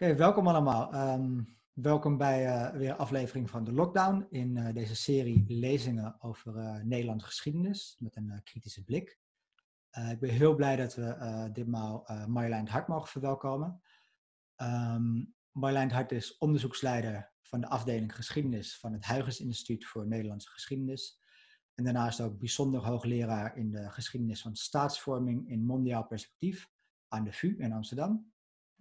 Oké, welkom allemaal. Welkom bij weer een aflevering van de Lockdown in deze serie lezingen over Nederlandse geschiedenis met een kritische blik. Ik ben heel blij dat we ditmaal Marjolein het Hart mogen verwelkomen. Marjolein het Hart is onderzoeksleider van de afdeling geschiedenis van het Huygens Instituut voor Nederlandse Geschiedenis. En daarnaast ook bijzonder hoogleraar in de geschiedenis van staatsvorming in mondiaal perspectief aan de VU in Amsterdam.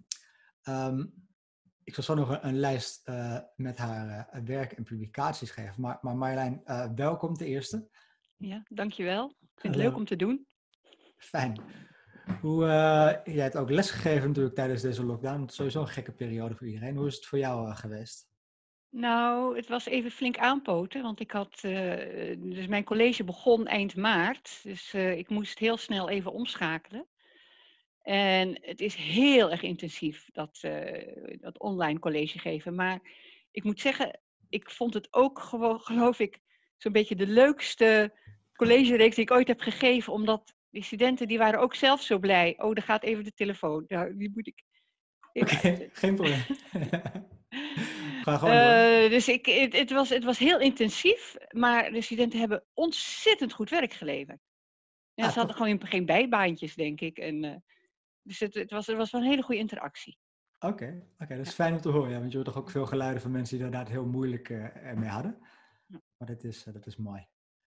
Ik zal zo nog een lijst met haar werk en publicaties geven. Maar Marjolein, welkom ten eerste. Ja, dankjewel. Ik vind het leuk om te doen. Fijn. Jij hebt ook lesgegeven natuurlijk tijdens deze lockdown. Het is sowieso een gekke periode voor iedereen. Hoe is het voor jou geweest? Nou, het was even flink aanpoten, want ik had, dus mijn college begon eind maart. Dus ik moest heel snel even omschakelen. En het is heel erg intensief, dat online college geven. Maar ik moet zeggen, ik vond het ook gewoon, geloof ik, zo'n beetje de leukste collegereeks die ik ooit heb gegeven. Omdat die studenten, die waren ook zelf zo blij. Oh, daar gaat even de telefoon. Nou, die moet ik even Oké, uit. geen probleem. Ga gewoon door. Dus het was heel intensief, maar de studenten hebben ontzettend goed werk geleverd. Ja, ze hadden Toch? gewoon geen bijbaantjes, denk ik. Dus het was wel een hele goede interactie. Oké, dat is Ja. fijn om te horen. Ja, want je hoort toch ook veel geluiden van mensen die het inderdaad heel moeilijk ermee hadden. Ja. Maar dat is mooi.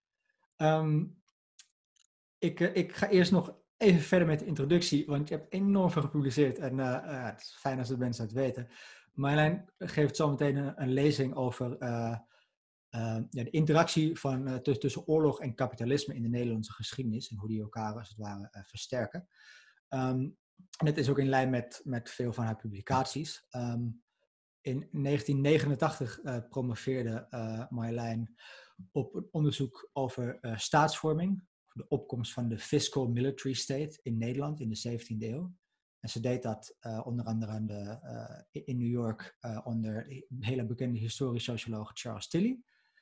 Ik ga eerst nog even verder met de introductie, want je hebt enorm veel gepubliceerd en het is fijn als de mensen het weten. Marjolein geeft zo meteen een lezing over de interactie tussen oorlog en kapitalisme in de Nederlandse geschiedenis en hoe die elkaar als het ware versterken. En het is ook in lijn met veel van haar publicaties. In 1989 promoveerde Marjolein op een onderzoek over staatsvorming, de opkomst van de fiscal military state in Nederland in de 17e eeuw. En ze deed dat onder andere in New York onder de hele bekende historisch socioloog Charles Tilly.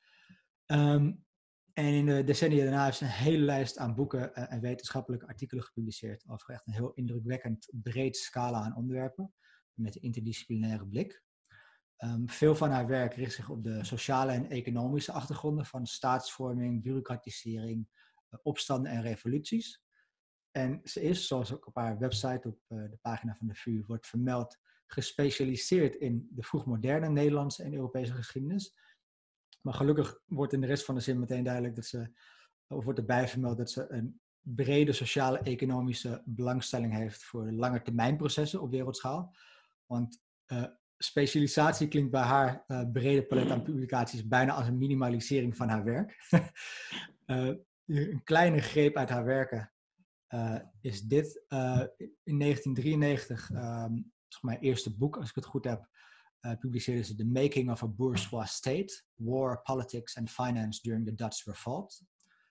En in de decennia daarna heeft ze een hele lijst aan boeken en wetenschappelijke artikelen gepubliceerd over echt een heel indrukwekkend breed scala aan onderwerpen met een interdisciplinaire blik. Veel van haar werk richt zich op de sociale en economische achtergronden van staatsvorming, bureaucratisering, opstanden en revoluties. En ze is, zoals ook op haar website op de pagina van de VU wordt vermeld, gespecialiseerd in de vroegmoderne Nederlandse en Europese geschiedenis. Maar gelukkig wordt in de rest van de zin meteen duidelijk of wordt erbij vermeld dat ze een brede sociale economische belangstelling heeft voor de langetermijnprocessen op wereldschaal. Want specialisatie klinkt bij haar brede palet aan publicaties bijna als een minimalisering van haar werk. Een kleine greep uit haar werken is dit. In 1993, mijn eerste boek, als ik het goed heb, publiceerde ze The Making of a Bourgeois State, War, Politics and Finance During the Dutch Revolt.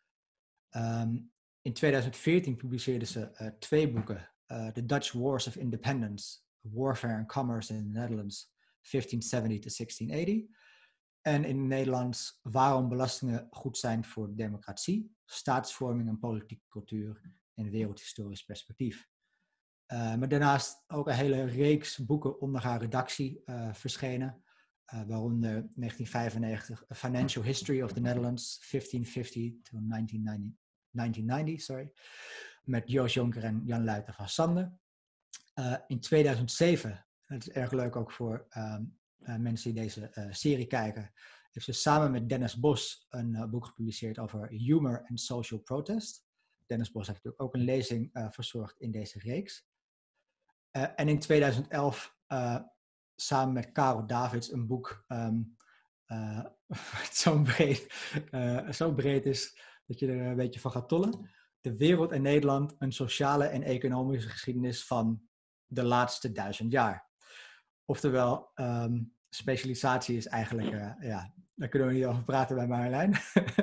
In 2014 publiceerde ze 2 boeken, The Dutch Wars of Independence, Warfare and Commerce in the Netherlands, 1570 to 1680. En in het Nederlands Waarom belastingen goed zijn voor de democratie, staatsvorming en politieke cultuur in wereldhistorisch perspectief. Maar daarnaast ook een hele reeks boeken onder haar redactie verschenen. Waaronder 1995 A Financial History of the Netherlands, 1550 to 1990, met Joost Jonker en Jan Luiter van Sande. In 2007, dat is erg leuk ook voor mensen die deze serie kijken, heeft ze samen met Dennis Bos een boek gepubliceerd over humor en social protest. Dennis Bos heeft natuurlijk ook een lezing verzorgd in deze reeks. En in 2011 samen met Karel Davids een boek zo breed is dat je er een beetje van gaat tollen. De wereld en Nederland, een sociale en economische geschiedenis van de laatste 1000 jaar. Oftewel, specialisatie is eigenlijk, daar kunnen we niet over praten bij Marjolein.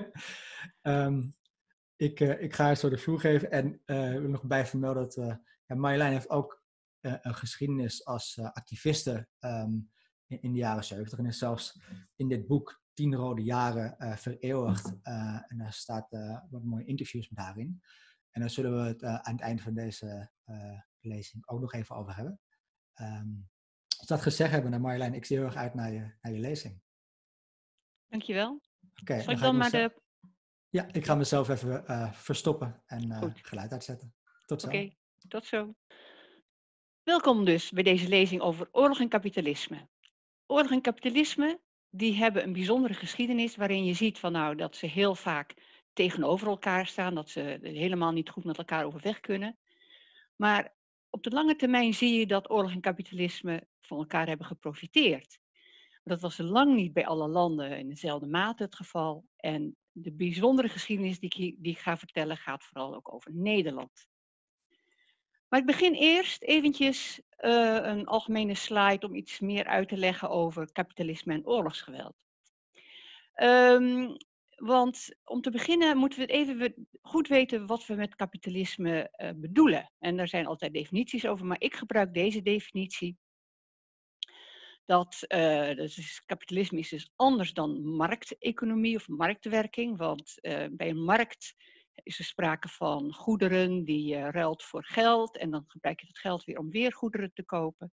Ik ga haar zo de vloer geven en wil nog bij vermelden dat Marjolein heeft ook een geschiedenis als activiste in de jaren 70 en is zelfs in dit boek 10 rode jaren vereeuwigd. En daar staat wat mooie interviews met haar in. En daar zullen we het aan het eind van deze lezing ook nog even over hebben. Als we dat gezegd hebben, dan Marjolein, ik zie heel erg uit naar je lezing. Dankjewel. Oké, Zal dan ik ga ik dan maar mezelf... de... Ja, ik ga mezelf even verstoppen en Goed, geluid uitzetten. Tot zo. oké, tot zo. Welkom dus bij deze lezing over oorlog en kapitalisme. Oorlog en kapitalisme, die hebben een bijzondere geschiedenis waarin je ziet van nou dat ze heel vaak tegenover elkaar staan, dat ze helemaal niet goed met elkaar overweg kunnen. Maar op de lange termijn zie je dat oorlog en kapitalisme van elkaar hebben geprofiteerd. Dat was lang niet bij alle landen in dezelfde mate het geval. En de bijzondere geschiedenis die ik ga vertellen gaat vooral ook over Nederland. Maar ik begin eerst eventjes een algemene slide om iets meer uit te leggen over kapitalisme en oorlogsgeweld. Want om te beginnen moeten we het even goed weten wat we met kapitalisme bedoelen. En daar zijn altijd definities over, maar ik gebruik deze definitie. Kapitalisme is dus anders dan markteconomie of marktwerking. Want bij een markt is er sprake van goederen die je ruilt voor geld. En dan gebruik je dat geld weer om weer goederen te kopen.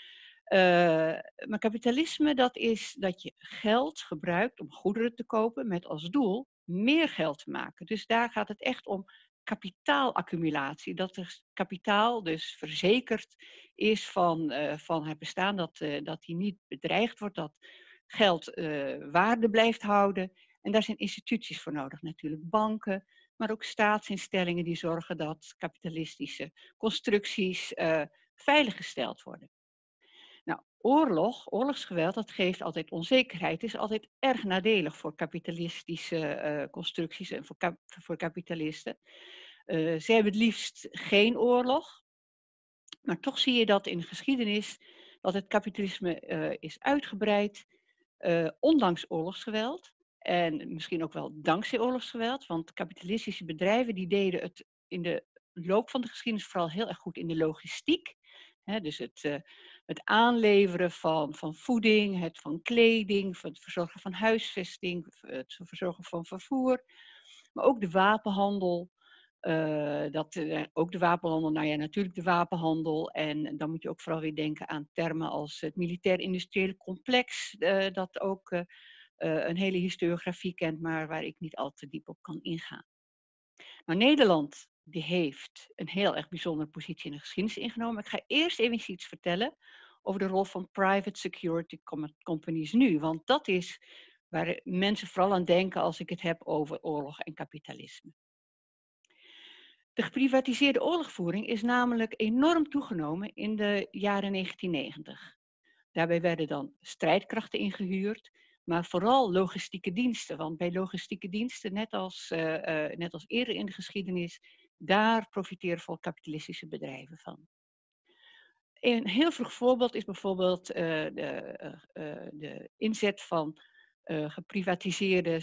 Maar kapitalisme, dat is dat je geld gebruikt om goederen te kopen met als doel meer geld te maken. Dus daar gaat het echt om kapitaalaccumulatie. Dat er kapitaal dus verzekerd is van het bestaan, dat die niet bedreigd wordt, dat geld waarde blijft houden. En daar zijn instituties voor nodig, natuurlijk banken, maar ook staatsinstellingen die zorgen dat kapitalistische constructies veiliggesteld worden. Nou, oorlogsgeweld, dat geeft altijd onzekerheid. Het is altijd erg nadelig voor kapitalistische constructies en voor kapitalisten. Ze hebben het liefst geen oorlog, maar toch zie je dat in de geschiedenis dat het kapitalisme is uitgebreid, ondanks oorlogsgeweld. En misschien ook wel dankzij oorlogsgeweld, want kapitalistische bedrijven die deden het in de loop van de geschiedenis vooral heel erg goed in de logistiek. Dus het aanleveren van voeding, het van kleding, het verzorgen van huisvesting, het verzorgen van vervoer. Maar ook de wapenhandel. Ook de wapenhandel, nou ja, natuurlijk de wapenhandel. En dan moet je ook vooral weer denken aan termen als het militair-industriële complex, dat ook een hele historiografie kent, maar waar ik niet al te diep op kan ingaan. Maar Nederland die heeft een heel erg bijzondere positie in de geschiedenis ingenomen. Ik ga eerst even iets vertellen over de rol van private security companies nu. Want dat is waar mensen vooral aan denken als ik het heb over oorlog en kapitalisme. De geprivatiseerde oorlogvoering is namelijk enorm toegenomen in de jaren 1990. Daarbij werden dan strijdkrachten ingehuurd, maar vooral logistieke diensten. Want bij logistieke diensten, net als eerder in de geschiedenis, daar profiteren veel kapitalistische bedrijven van. Een heel vroeg voorbeeld is bijvoorbeeld de inzet van geprivatiseerde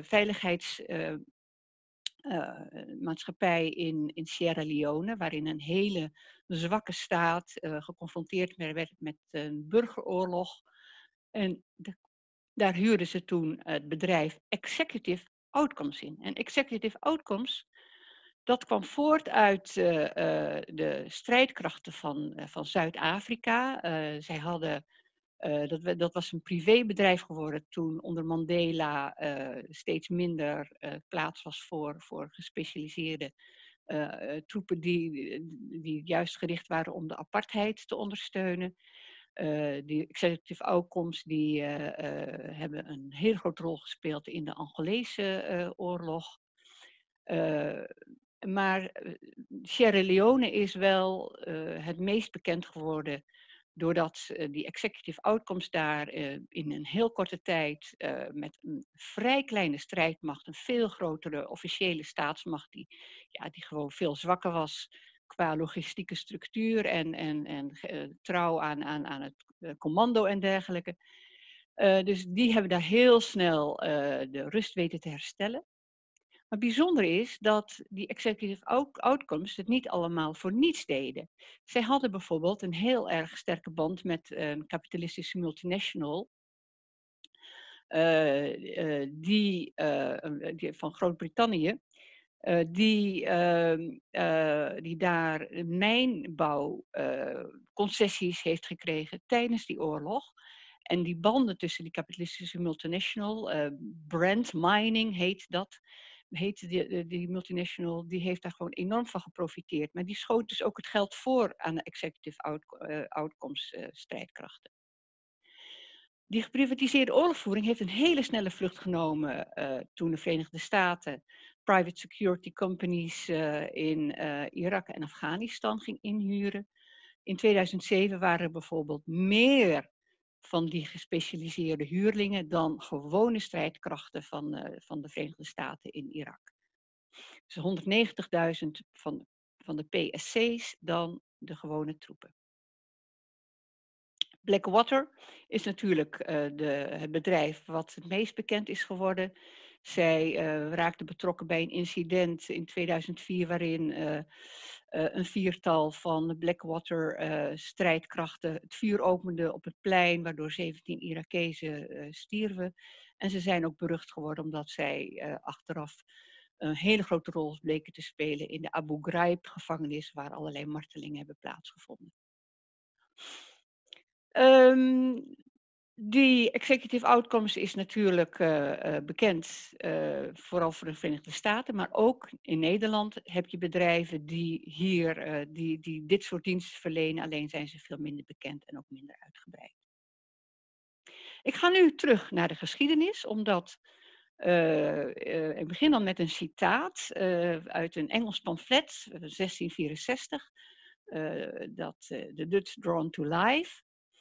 veiligheidsmaatschappij in Sierra Leone, waarin een hele zwakke staat geconfronteerd werd met een burgeroorlog. En daar huurden ze toen het bedrijf Executive Outcomes in. En Executive Outcomes, dat kwam voort uit de strijdkrachten van Zuid-Afrika. Zij hadden dat was een privébedrijf geworden toen onder Mandela steeds minder plaats was voor gespecialiseerde troepen die juist gericht waren om de apartheid te ondersteunen. Die executive outcomes die hebben een heel grote rol gespeeld in de Angolese oorlog. Maar Sierra Leone is wel het meest bekend geworden doordat die executive outcomes daar in een heel korte tijd met een vrij kleine strijdmacht, een veel grotere officiële staatsmacht die gewoon veel zwakker was qua logistieke structuur en trouw aan het commando en dergelijke. Dus die hebben daar heel snel de rust weten te herstellen. Maar bijzonder is dat die executive outcomes het niet allemaal voor niets deden. Zij hadden bijvoorbeeld een heel erg sterke band met een kapitalistische multinational die van Groot-Brittannië. die daar mijnbouwconcessies heeft gekregen tijdens die oorlog. En die banden tussen die kapitalistische multinational, Brand Mining heet dat, die multinational, die heeft daar gewoon enorm van geprofiteerd. Maar die schoot dus ook het geld voor aan de executive outcomes strijdkrachten. Die geprivatiseerde oorlogvoering heeft een hele snelle vlucht genomen toen de Verenigde Staten private security companies in Irak en Afghanistan ging inhuren. In 2007 waren er bijvoorbeeld meer van die gespecialiseerde huurlingen dan gewone strijdkrachten van de Verenigde Staten in Irak. Dus 190.000 van de PSC's dan de gewone troepen. Blackwater is natuurlijk het bedrijf wat het meest bekend is geworden. Zij raakte betrokken bij een incident in 2004 waarin een viertal van de Blackwater strijdkrachten het vuur opende op het plein, waardoor 17 Irakezen stierven. En ze zijn ook berucht geworden omdat zij achteraf een hele grote rol bleken te spelen in de Abu Ghraib-gevangenis, waar allerlei martelingen hebben plaatsgevonden. Die executive outcomes is natuurlijk bekend, vooral voor de Verenigde Staten, maar ook in Nederland heb je bedrijven die hier die dit soort diensten verlenen, alleen zijn ze veel minder bekend en ook minder uitgebreid. Ik ga nu terug naar de geschiedenis, omdat ik begin dan met een citaat uit een Engels pamflet, 1664, The Dutch Drawn to Life.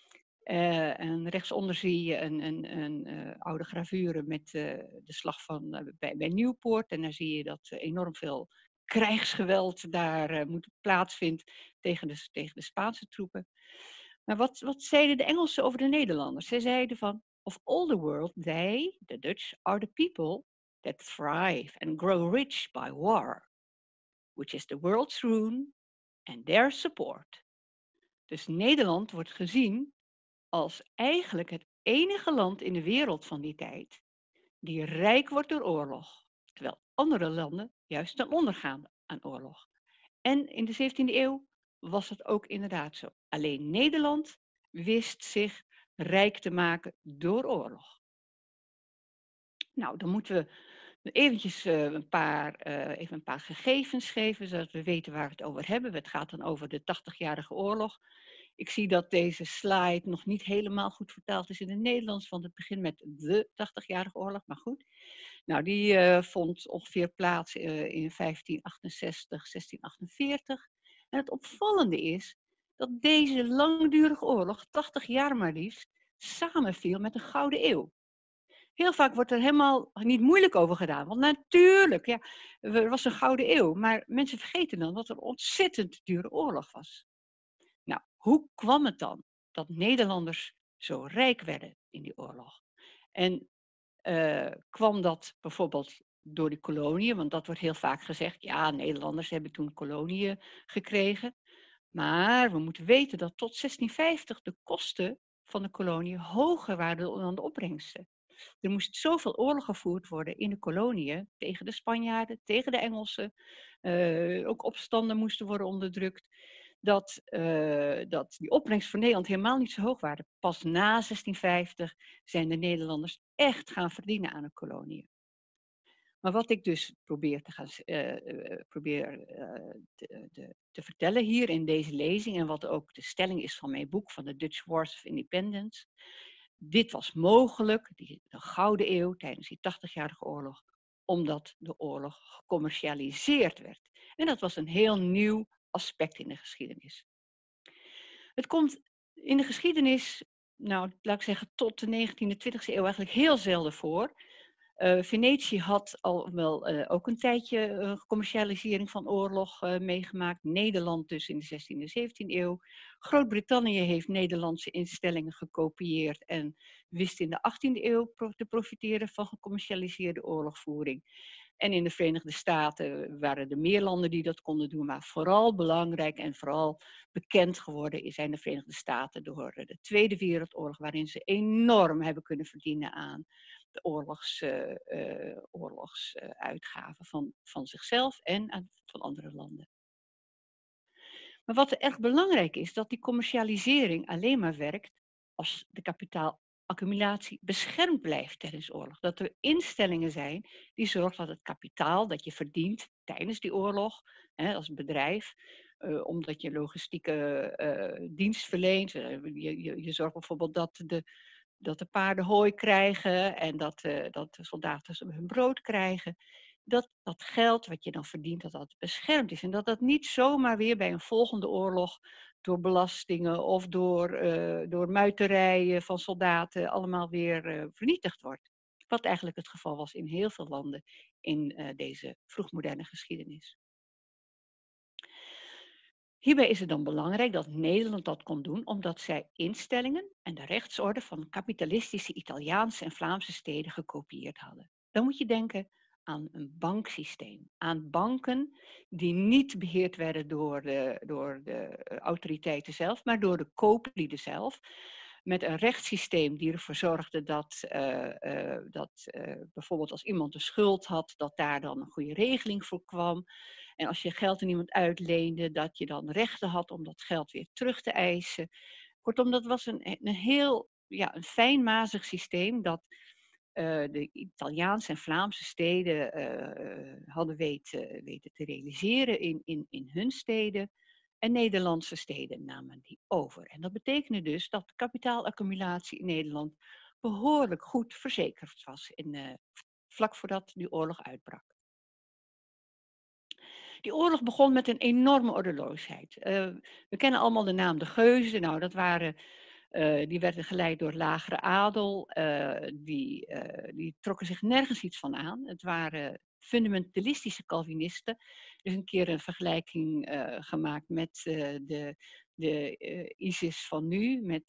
En rechtsonder zie je een oude gravure met de slag van bij Nieuwpoort. En daar zie je dat enorm veel krijgsgeweld daar plaatsvindt tegen de Spaanse troepen. Maar wat zeiden de Engelsen over de Nederlanders? Zij zeiden van, of all the world, they, the Dutch, are the people that thrive and grow rich by war, which is the world's ruin and their support. Dus Nederland wordt gezien als eigenlijk het enige land in de wereld van die tijd die rijk wordt door oorlog, terwijl andere landen juist ten onder gaan aan oorlog. En in de 17e eeuw was het ook inderdaad zo. Alleen Nederland wist zich rijk te maken door oorlog. Nou, dan moeten we eventjes een paar gegevens geven, zodat we weten waar we het over hebben. Het gaat dan over de 80-jarige oorlog. Ik zie dat deze slide nog niet helemaal goed vertaald is in het Nederlands, want het begint met de 80-jarige oorlog, maar goed. Nou, die vond ongeveer plaats in 1568, 1648. En het opvallende is dat deze langdurige oorlog, 80 jaar maar liefst, samenviel met de Gouden Eeuw. Heel vaak wordt er helemaal niet moeilijk over gedaan. Want natuurlijk, ja, er was een Gouden Eeuw. Maar mensen vergeten dan dat er een ontzettend dure oorlog was. Nou, hoe kwam het dan dat Nederlanders zo rijk werden in die oorlog? En kwam dat bijvoorbeeld door de koloniën? Want dat wordt heel vaak gezegd, ja, Nederlanders hebben toen koloniën gekregen. Maar we moeten weten dat tot 1650 de kosten van de koloniën hoger waren dan de opbrengsten. Er moest zoveel oorlog gevoerd worden in de koloniën tegen de Spanjaarden, tegen de Engelsen. Ook opstanden moesten worden onderdrukt. Dat die opbrengst voor Nederland helemaal niet zo hoog waren. Pas na 1650 zijn de Nederlanders echt gaan verdienen aan de koloniën. Maar wat ik dus probeer te vertellen hier in deze lezing, en wat ook de stelling is van mijn boek, van de Dutch Wars of Independence. Dit was mogelijk, de Gouden Eeuw, tijdens die 80-jarige oorlog, omdat de oorlog gecommercialiseerd werd. En dat was een heel nieuw aspect in de geschiedenis. Het komt in de geschiedenis, nou, laat ik zeggen, tot de 19e, 20e eeuw eigenlijk heel zelden voor. Venetië had al wel ook een tijdje commercialisering van oorlog meegemaakt. Nederland dus in de 16e en 17e eeuw. Groot-Brittannië heeft Nederlandse instellingen gekopieerd en wist in de 18e eeuw te profiteren van gecommercialiseerde oorlogvoering. En in de Verenigde Staten waren er meer landen die dat konden doen, maar vooral belangrijk en vooral bekend geworden zijn de Verenigde Staten door de Tweede Wereldoorlog, waarin ze enorm hebben kunnen verdienen aan oorlogsuitgaven van zichzelf en van andere landen. Maar wat er erg belangrijk is, dat die commercialisering alleen maar werkt als de kapitaalaccumulatie beschermd blijft tijdens oorlog. Dat er instellingen zijn die zorgen dat het kapitaal dat je verdient tijdens die oorlog, als bedrijf, omdat je logistieke dienst verleent. Je zorgt bijvoorbeeld dat de paarden hooi krijgen en dat de soldaten hun brood krijgen. Dat geld wat je dan verdient, dat beschermd is. En dat niet zomaar weer bij een volgende oorlog door belastingen of door muiterijen van soldaten allemaal weer vernietigd wordt. Wat eigenlijk het geval was in heel veel landen in deze vroegmoderne geschiedenis. Hierbij is het dan belangrijk dat Nederland dat kon doen, omdat zij instellingen en de rechtsorde van kapitalistische Italiaanse en Vlaamse steden gekopieerd hadden. Dan moet je denken aan een banksysteem, aan banken die niet beheerd werden door de autoriteiten zelf, maar door de kooplieden zelf. Met een rechtssysteem die ervoor zorgde dat bijvoorbeeld als iemand een schuld had, dat daar dan een goede regeling voor kwam. En als je geld aan iemand uitleende, dat je dan rechten had om dat geld weer terug te eisen. Kortom, dat was een heel een fijnmazig systeem dat de Italiaanse en Vlaamse steden hadden weten te realiseren in hun steden. En Nederlandse steden namen die over. En dat betekende dus dat de kapitaalaccumulatie in Nederland behoorlijk goed verzekerd was vlak voordat die oorlog uitbrak. Die oorlog begon met een enorme ordeloosheid. We kennen allemaal de naam de Geuzen. Nou, die werden geleid door lagere adel. Die trokken zich nergens iets van aan. Het waren fundamentalistische Calvinisten. Er is een keer een vergelijking gemaakt met de ISIS van nu, met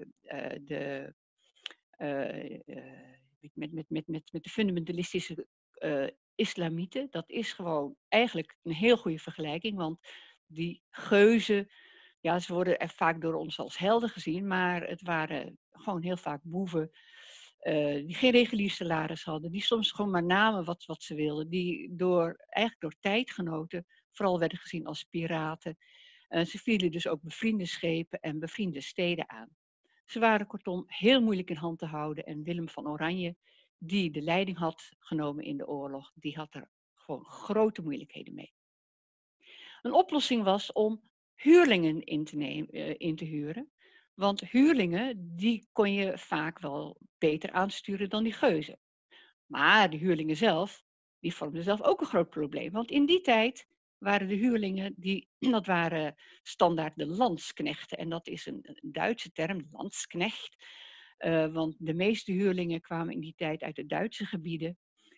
de fundamentalistische islamieten. Dat is gewoon eigenlijk een heel goede vergelijking, want die geuzen, ja, ze worden er vaak door ons als helden gezien, maar het waren gewoon heel vaak boeven die geen regulier salaris hadden, die soms gewoon maar namen wat ze wilden, die eigenlijk door tijdgenoten vooral werden gezien als piraten. Ze vielen dus ook bevriende schepen en bevriende steden aan. Ze waren kortom heel moeilijk in hand te houden en Willem van Oranje, die de leiding had genomen in de oorlog, die had er gewoon grote moeilijkheden mee. Een oplossing was om huurlingen in te huren. Want huurlingen, die kon je vaak wel beter aansturen dan die geuzen. Maar de huurlingen zelf, die vormden zelf ook een groot probleem. Want in die tijd waren de huurlingen, dat waren standaard de landsknechten. En dat is een Duitse term, landsknecht. Want de meeste huurlingen kwamen in die tijd uit de Duitse gebieden.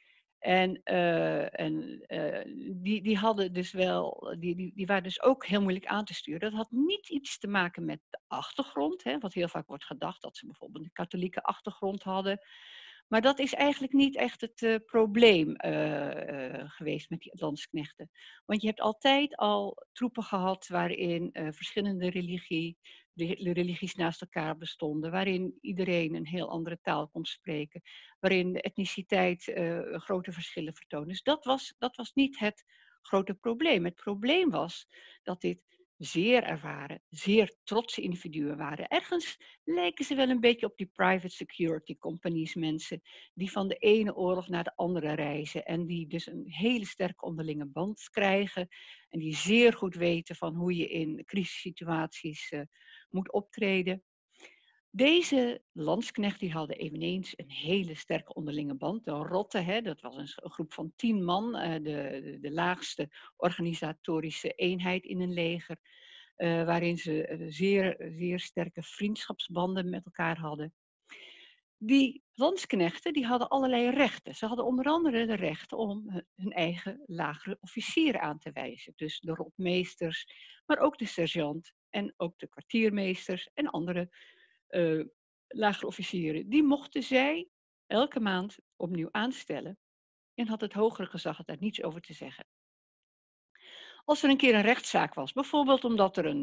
Die hadden dus wel, die waren dus ook heel moeilijk aan te sturen. Dat had niet iets te maken met de achtergrond, wat heel vaak wordt gedacht, dat ze bijvoorbeeld een katholieke achtergrond hadden. Maar dat is eigenlijk niet echt het probleem geweest met die landsknechten. Want je hebt altijd al troepen gehad waarin verschillende religies naast elkaar bestonden, waarin iedereen een heel andere taal kon spreken, waarin de etniciteit grote verschillen vertoonde. Dus dat was niet het grote probleem. Het probleem was dat dit zeer ervaren, zeer trotse individuen waren. Ergens lijken ze wel een beetje op die private security companies mensen, die van de ene oorlog naar de andere reizen en die dus een hele sterke onderlinge band krijgen en die zeer goed weten van hoe je in crisissituaties moet optreden. Deze landsknechten die hadden eveneens een hele sterke onderlinge band. De Rotte, dat was een groep van 10 man, de laagste organisatorische eenheid in een leger, waarin ze zeer sterke vriendschapsbanden met elkaar hadden. Die landsknechten die hadden allerlei rechten. Ze hadden onder andere de recht om hun eigen lagere officieren aan te wijzen. Dus de rotmeesters, maar ook de sergeant en ook de kwartiermeesters en andere lagere officieren. Die mochten zij elke maand opnieuw aanstellen en had het hogere gezag daar niets over te zeggen. Als er een keer een rechtszaak was, bijvoorbeeld omdat er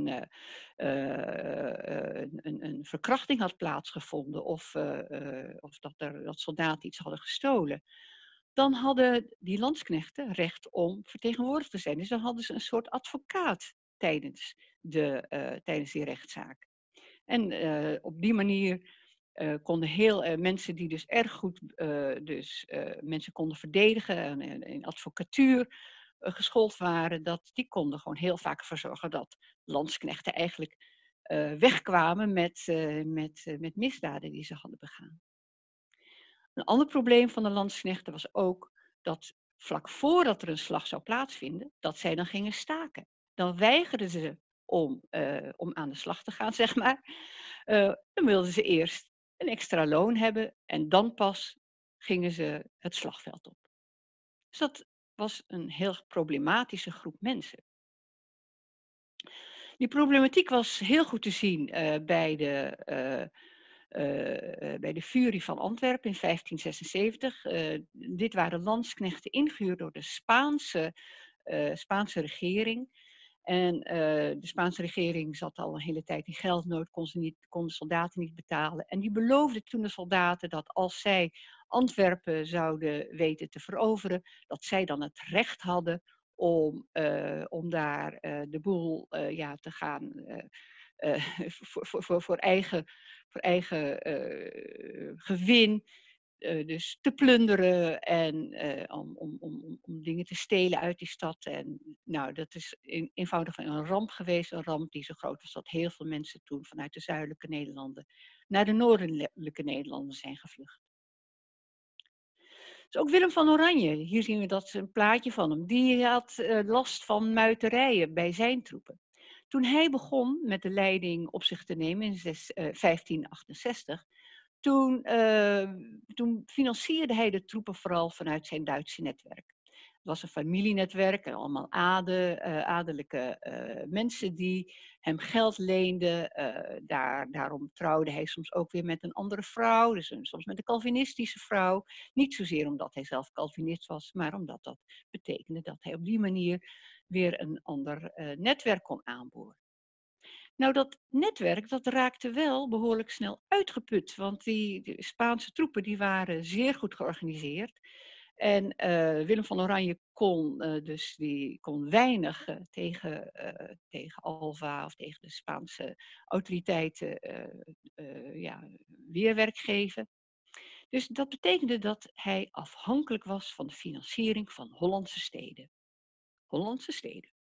een verkrachting had plaatsgevonden of dat soldaten iets hadden gestolen, dan hadden die landsknechten recht om vertegenwoordigd te zijn. Dus dan hadden ze een soort advocaat tijdens die rechtszaak. En op die manier konden mensen die dus erg goed mensen konden verdedigen en in advocatuur geschoold waren, die konden gewoon heel vaak ervoor zorgen dat landsknechten eigenlijk wegkwamen met misdaden die ze hadden begaan. Een ander probleem van de landsknechten was ook dat vlak voordat er een slag zou plaatsvinden, dat zij dan gingen staken. Dan weigerden ze om aan de slag te gaan, zeg maar. Dan wilden ze eerst een extra loon hebben en dan pas gingen ze het slagveld op. Dus dat was een heel problematische groep mensen. Die problematiek was heel goed te zien bij de Furie van Antwerpen in 1576. Dit waren landsknechten ingehuurd door de Spaanse regering. En de Spaanse regering zat al een hele tijd in geldnood, kon de soldaten niet betalen. En die beloofde toen de soldaten dat als zij Antwerpen zouden weten te veroveren, dat zij dan het recht hadden om daar de boel te gaan voor eigen gewin. Dus te plunderen en om dingen te stelen uit die stad. En nou, dat is eenvoudig een ramp geweest. Een ramp die zo groot was dat heel veel mensen toen vanuit de zuidelijke Nederlanden naar de noordelijke Nederlanden zijn gevlucht. Dus ook Willem van Oranje, hier zien we dat een plaatje van hem. Die had last van muiterijen bij zijn troepen. Toen hij begon met de leiding op zich te nemen in 1568, toen financierde hij de troepen vooral vanuit zijn Duitse netwerk. Het was een familienetwerk en allemaal adellijke mensen die hem geld leenden. Daarom trouwde hij soms ook weer met een andere vrouw, dus soms met een Calvinistische vrouw. Niet zozeer omdat hij zelf Calvinist was, maar omdat dat betekende dat hij op die manier weer een ander netwerk kon aanboren. Nou, dat netwerk dat raakte wel behoorlijk snel uitgeput, want de Spaanse troepen die waren zeer goed georganiseerd. En Willem van Oranje kon weinig tegen Alva of tegen de Spaanse autoriteiten weerwerk geven. Dus dat betekende dat hij afhankelijk was van de financiering van Hollandse steden. Hollandse steden.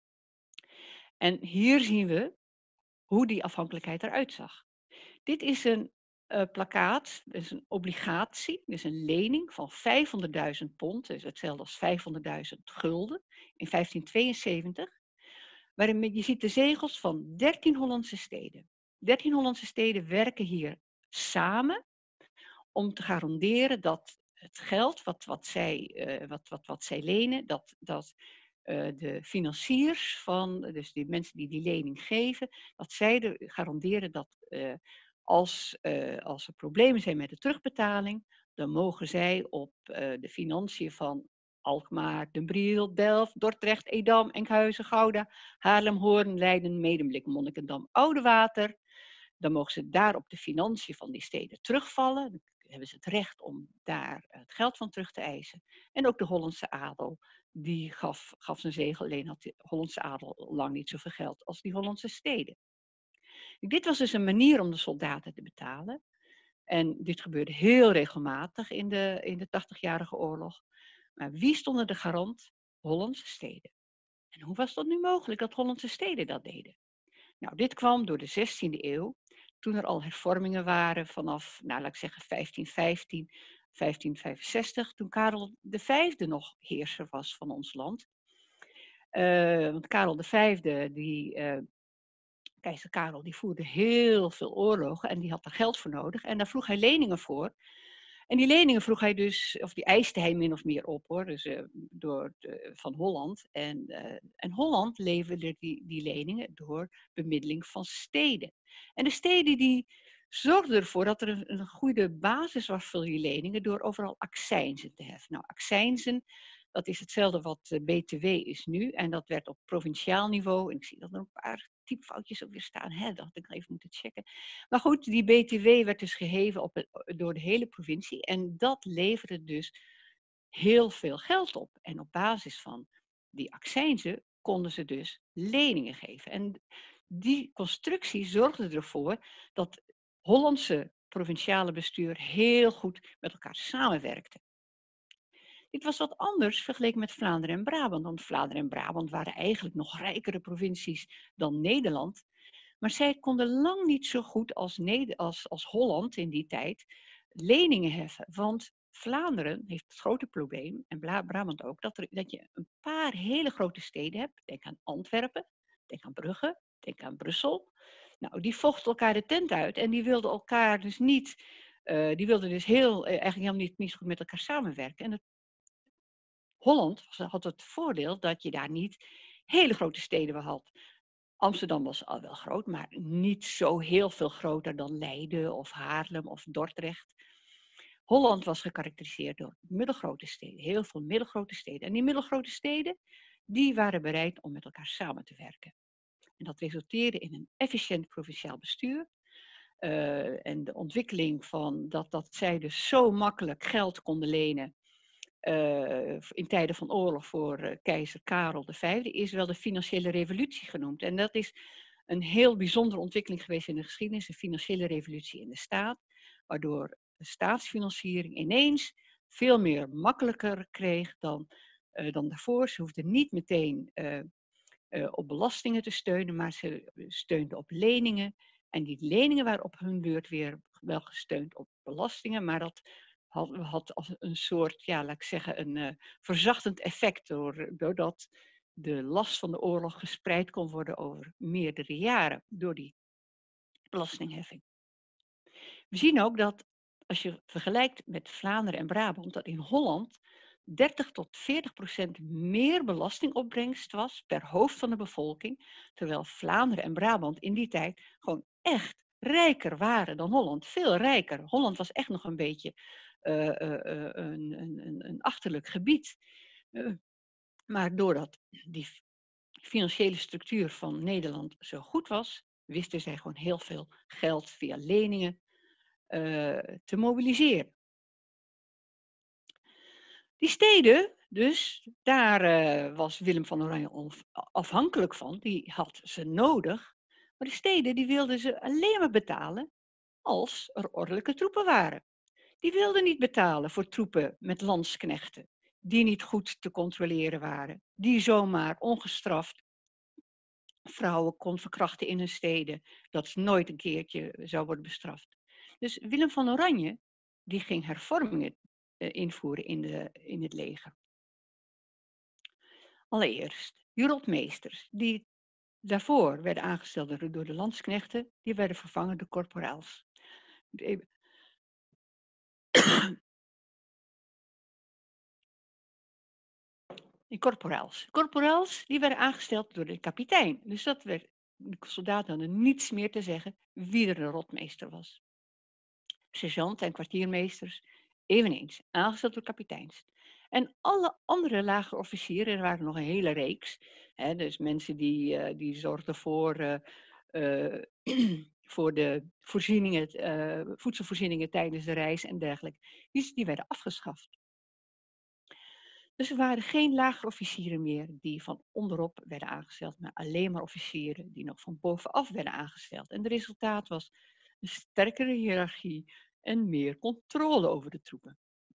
En hier zien we hoe die afhankelijkheid eruit zag. Dit is een plakkaat, dit is een obligatie, dit is een lening van 500.000 pond, dus hetzelfde als 500.000 gulden, in 1572. Waarin je ziet de zegels van 13 Hollandse steden. 13 Hollandse steden werken hier samen om te garanderen dat het geld wat zij lenen, dat de financiers dus die mensen die die lening geven, dat zij garanderen dat als er problemen zijn met de terugbetaling, dan mogen zij op de financiën van Alkmaar, Den Briel, Delft, Dordrecht, Edam, Enkhuizen, Gouda, Haarlem, Hoorn, Leiden, Medemblik, Monnikendam, Oudewater. Dan mogen ze daar op de financiën van die steden terugvallen. Dan hebben ze het recht om daar het geld van terug te eisen. En ook de Hollandse adel, die gaf zijn zegel. Alleen had de Hollandse adel lang niet zoveel geld als die Hollandse steden. Dit was dus een manier om de soldaten te betalen. En dit gebeurde heel regelmatig in de 80-jarige oorlog. Maar wie stonden de garant? Hollandse steden. En hoe was dat nu mogelijk dat Hollandse steden dat deden? Nou, dit kwam door de 16e eeuw, toen er al hervormingen waren vanaf, laat ik zeggen, 1515, 1565, toen Karel V nog heerser was van ons land. Want Karel V, keizer Karel, die voerde heel veel oorlogen en die had er geld voor nodig. En daar vroeg hij leningen voor. En die leningen vroeg hij dus, of die eiste hij min of meer op hoor, dus van Holland. En Holland leverde die leningen door bemiddeling van steden. En de steden die zorgden ervoor dat er een goede basis was voor die leningen door overal accijnzen te heffen. Nou, accijnzen, Dat is hetzelfde wat BTW is nu. En dat werd op provinciaal niveau. En ik zie dat er een paar typfoutjes ook weer staan. Hè, dat had ik even moeten checken. Maar goed, die BTW werd dus geheven door de hele provincie. En dat leverde dus heel veel geld op. En op basis van die accijnzen konden ze dus leningen geven. En die constructie zorgde ervoor dat Hollandse provinciale bestuur heel goed met elkaar samenwerkte. Dit was wat anders vergeleken met Vlaanderen en Brabant, want Vlaanderen en Brabant waren eigenlijk nog rijkere provincies dan Nederland. Maar zij konden lang niet zo goed als Holland in die tijd leningen heffen. Want Vlaanderen heeft het grote probleem, en Brabant ook, dat je een paar hele grote steden hebt. Denk aan Antwerpen, denk aan Brugge, denk aan Brussel. Nou, die vochten elkaar de tent uit en die wilden elkaar dus niet, die wilden dus eigenlijk helemaal niet goed met elkaar samenwerken. En Holland had het voordeel dat je daar niet hele grote steden had. Amsterdam was al wel groot, maar niet zo heel veel groter dan Leiden of Haarlem of Dordrecht. Holland was gekarakteriseerd door middelgrote steden, heel veel middelgrote steden. En die middelgrote steden, die waren bereid om met elkaar samen te werken. En dat resulteerde in een efficiënt provinciaal bestuur. En de ontwikkeling van dat zij dus zo makkelijk geld konden lenen in tijden van oorlog voor keizer Karel V is wel de financiële revolutie genoemd. En dat is een heel bijzondere ontwikkeling geweest in de geschiedenis, de financiële revolutie in de staat, waardoor de staatsfinanciering ineens veel meer makkelijker kreeg dan daarvoor. Ze hoefden niet meteen op belastingen te steunen, maar ze steunden op leningen. En die leningen waren op hun beurt weer wel gesteund op belastingen, maar dat had als een soort, ja, laat ik zeggen, een verzachtend effect doordat de last van de oorlog gespreid kon worden over meerdere jaren door die belastingheffing. We zien ook dat als je vergelijkt met Vlaanderen en Brabant, dat in Holland 30 tot 40% meer belastingopbrengst was per hoofd van de bevolking, terwijl Vlaanderen en Brabant in die tijd gewoon echt rijker waren dan Holland. Veel rijker. Holland was echt nog een beetje een achterlijk gebied. Maar doordat die financiële structuur van Nederland zo goed was, wisten zij gewoon heel veel geld via leningen te mobiliseren. Die steden, dus, daar was Willem van Oranje afhankelijk van. Die had ze nodig. Maar de steden die wilden ze alleen maar betalen als er ordelijke troepen waren. Die wilden niet betalen voor troepen met landsknechten die niet goed te controleren waren. Die zomaar ongestraft vrouwen kon verkrachten in hun steden. Dat nooit een keertje zou worden bestraft. Dus Willem van Oranje die ging hervormingen invoeren in het leger. Allereerst, die rotmeesters, die daarvoor werden aangesteld door de landsknechten, die werden vervangen door korporaals. Die korporaals. Korporaals die werden aangesteld door de kapitein. Dus dat werd, de soldaten hadden niets meer te zeggen wie er de rotmeester was. Sergeanten en kwartiermeesters eveneens, aangesteld door kapiteins. En alle andere lagere officieren, er waren nog een hele reeks. Hè, dus mensen die zorgden voor de voorzieningen, voedselvoorzieningen tijdens de reis en dergelijke. Die werden afgeschaft. Dus er waren geen lagere officieren meer die van onderop werden aangesteld, maar alleen maar officieren die nog van bovenaf werden aangesteld. En het resultaat was een sterkere hiërarchie en meer controle over de troepen.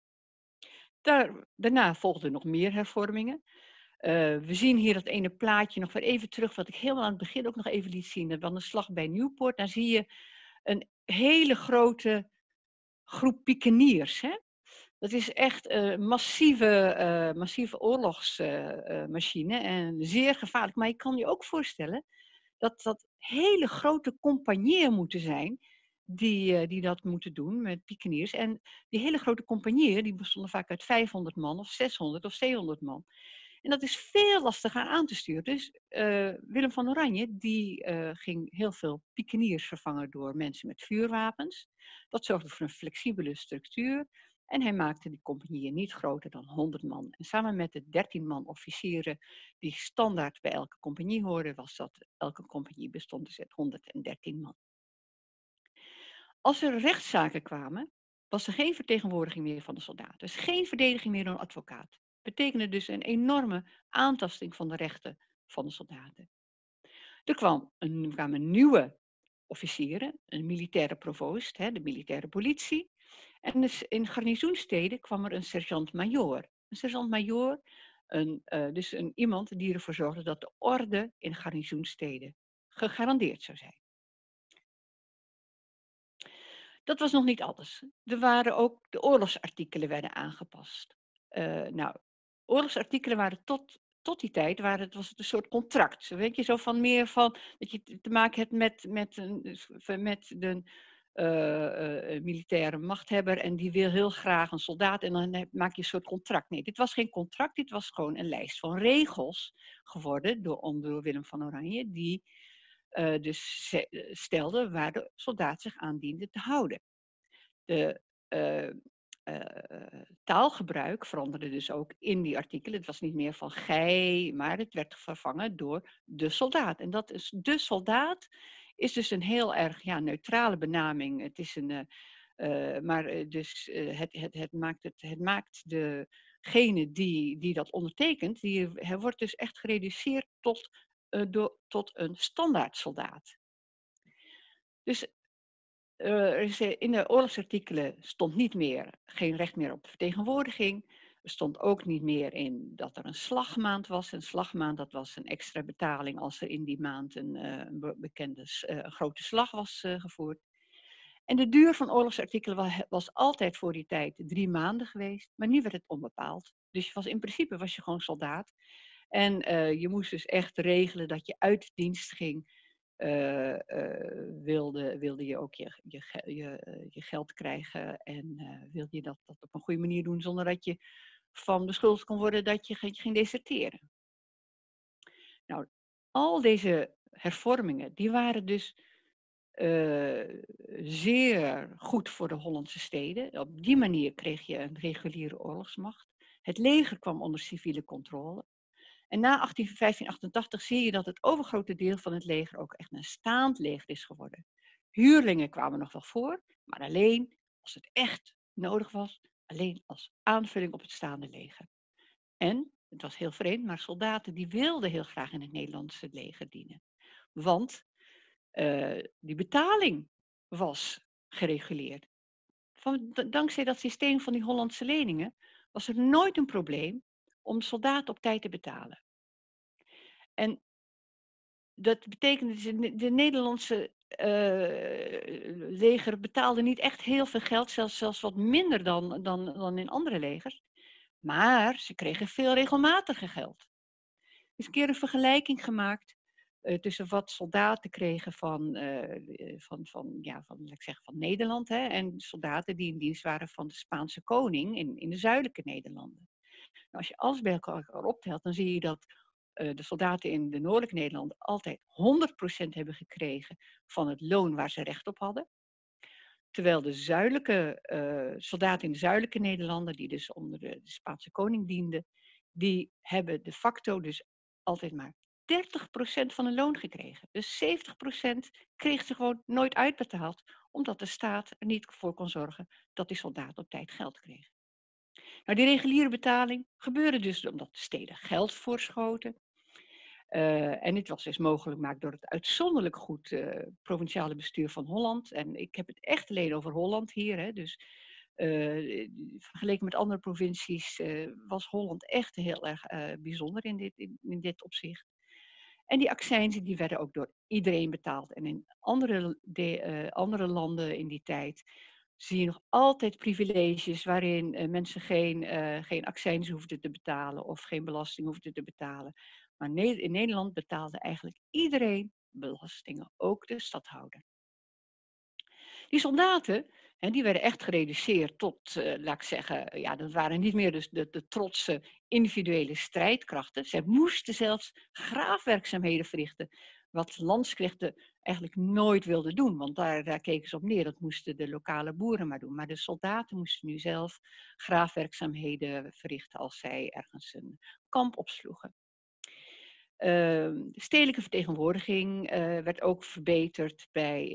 Daarna volgden nog meer hervormingen. We zien hier dat ene plaatje nog weer even terug, wat ik helemaal aan het begin ook nog even liet zien. Van de slag bij Nieuwpoort. Daar zie je een hele grote groep pikeniers. Hè? Dat is echt een massieve oorlogsmachine en zeer gevaarlijk. Maar je kan je ook voorstellen dat hele grote compagnieën moeten zijn die dat moeten doen met pikeniers. En die hele grote compagnieën die bestonden vaak uit 500 man of 600 of 700 man. En dat is veel lastiger aan te sturen. Dus Willem van Oranje die ging heel veel pikeniers vervangen door mensen met vuurwapens. Dat zorgde voor een flexibele structuur. En hij maakte die compagnieën niet groter dan 100 man. En samen met de 13 man officieren die standaard bij elke compagnie hoorden, was dat elke compagnie bestond dus uit 113 man. Als er rechtszaken kwamen, was er geen vertegenwoordiging meer van de soldaat. Dus geen verdediging meer door een advocaat. Betekende dus een enorme aantasting van de rechten van de soldaten. Er kwamen nieuwe officieren, een militaire provoost, de militaire politie. En dus in garnizoensteden kwam er een sergeant-majoor. Een sergeant-majoor, dus iemand die ervoor zorgde dat de orde in garnizoensteden gegarandeerd zou zijn. Dat was nog niet alles. Er waren ook de oorlogsartikelen werden aangepast. Oorlogsartikelen waren tot die tijd was het een soort contract. Weet je, zo van meer van dat je te maken hebt met de militaire machthebber en die wil heel graag een soldaat en dan maak je een soort contract. Nee, dit was geen contract, dit was gewoon een lijst van regels geworden door Willem van Oranje, die dus stelde waar de soldaat zich aan diende te houden. De taalgebruik veranderde dus ook in die artikelen. Het was niet meer van gij, maar het werd vervangen door de soldaat. En dat is de soldaat is dus een heel erg neutrale benaming. Het is het maakt degene die dat ondertekent, hij wordt dus echt gereduceerd tot een standaard soldaat. Dus in de oorlogsartikelen stond geen recht meer op vertegenwoordiging. Er stond ook niet meer in dat er een slagmaand was. Een slagmaand, dat was een extra betaling als er in die maand een grote slag was gevoerd. En de duur van oorlogsartikelen was altijd voor die tijd 3 maanden geweest, maar nu werd het onbepaald. Dus in principe was je gewoon soldaat. En je moest dus echt regelen dat je uit dienst ging. Wilde je ook je geld krijgen en wilde je dat op een goede manier doen zonder dat je van beschuldigd kon worden dat je ging deserteren. Nou, al deze hervormingen die waren dus zeer goed voor de Hollandse steden. Op die manier kreeg je een reguliere oorlogsmacht. Het leger kwam onder civiele controle. En na 1588 zie je dat het overgrote deel van het leger ook echt een staand leger is geworden. Huurlingen kwamen nog wel voor, maar alleen als het echt nodig was, alleen als aanvulling op het staande leger. En, het was heel vreemd, maar soldaten die wilden heel graag in het Nederlandse leger dienen. Want die betaling was gereguleerd. Dankzij dat systeem van die Hollandse leningen was er nooit een probleem om soldaten op tijd te betalen. En dat betekende, de Nederlandse leger betaalde niet echt heel veel geld, zelfs wat minder dan in andere legers. Maar ze kregen veel regelmatiger geld. Er is een keer een vergelijking gemaakt tussen wat soldaten kregen van Nederland en soldaten die in dienst waren van de Spaanse koning in de zuidelijke Nederlanden. Nou, als je alles bij elkaar optelt, dan zie je dat de soldaten in de noordelijke Nederlanden altijd 100% hebben gekregen van het loon waar ze recht op hadden. Terwijl de soldaten in de zuidelijke Nederlanden, die dus onder de Spaanse koning dienden, die hebben de facto dus altijd maar 30% van hun loon gekregen. Dus 70% kregen ze gewoon nooit uitbetaald, omdat de staat er niet voor kon zorgen dat die soldaten op tijd geld kregen. Nou, die reguliere betaling gebeurde dus omdat de steden geld voorschoten. En dit was dus mogelijk gemaakt door het uitzonderlijk goed provinciale bestuur van Holland. En ik heb het echt alleen over Holland hier. Dus vergeleken met andere provincies was Holland echt heel erg bijzonder in dit opzicht. En die accijnzen die werden ook door iedereen betaald. En in andere landen in die tijd zie je nog altijd privileges waarin mensen geen accijns hoefden te betalen of geen belasting hoefden te betalen. Maar in Nederland betaalde eigenlijk iedereen belastingen, ook de stadhouder. Die soldaten, die werden echt gereduceerd tot, laat ik zeggen, dat waren niet meer dus de trotse individuele strijdkrachten. Zij moesten zelfs graafwerkzaamheden verrichten, wat landsknechten eigenlijk nooit wilden doen. Want daar keken ze op neer. Dat moesten de lokale boeren maar doen. Maar de soldaten moesten nu zelf graafwerkzaamheden verrichten als zij ergens een kamp opsloegen. De stedelijke vertegenwoordiging werd ook verbeterd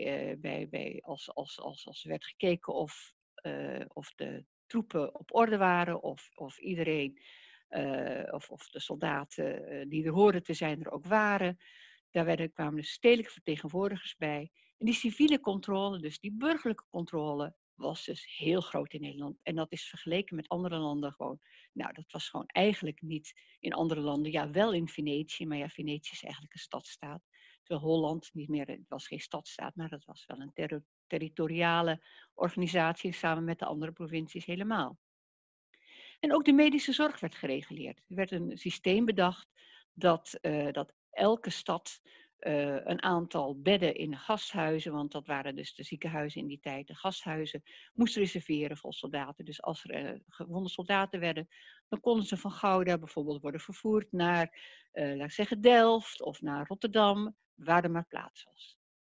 als er werd gekeken of de troepen op orde waren, of iedereen, of de soldaten die er hoorden te zijn er ook waren. Kwamen de stedelijke vertegenwoordigers bij. En die civiele controle, dus die burgerlijke controle, was dus heel groot in Nederland. En dat is vergeleken met andere landen gewoon, nou, dat was gewoon eigenlijk niet in andere landen. Ja, wel in Venetië, maar ja, Venetië is eigenlijk een stadstaat. Terwijl Holland niet meer, het was geen stadstaat, maar dat was wel een territoriale organisatie samen met de andere provincies helemaal. En ook de medische zorg werd gereguleerd. Er werd een systeem bedacht dat elke stad een aantal bedden in gasthuizen, want dat waren dus de ziekenhuizen in die tijd, de gasthuizen, moest reserveren voor soldaten. Dus als er gewonde soldaten werden, dan konden ze van Gouda bijvoorbeeld worden vervoerd naar, laat ik zeggen, Delft of naar Rotterdam, waar er maar plaats was.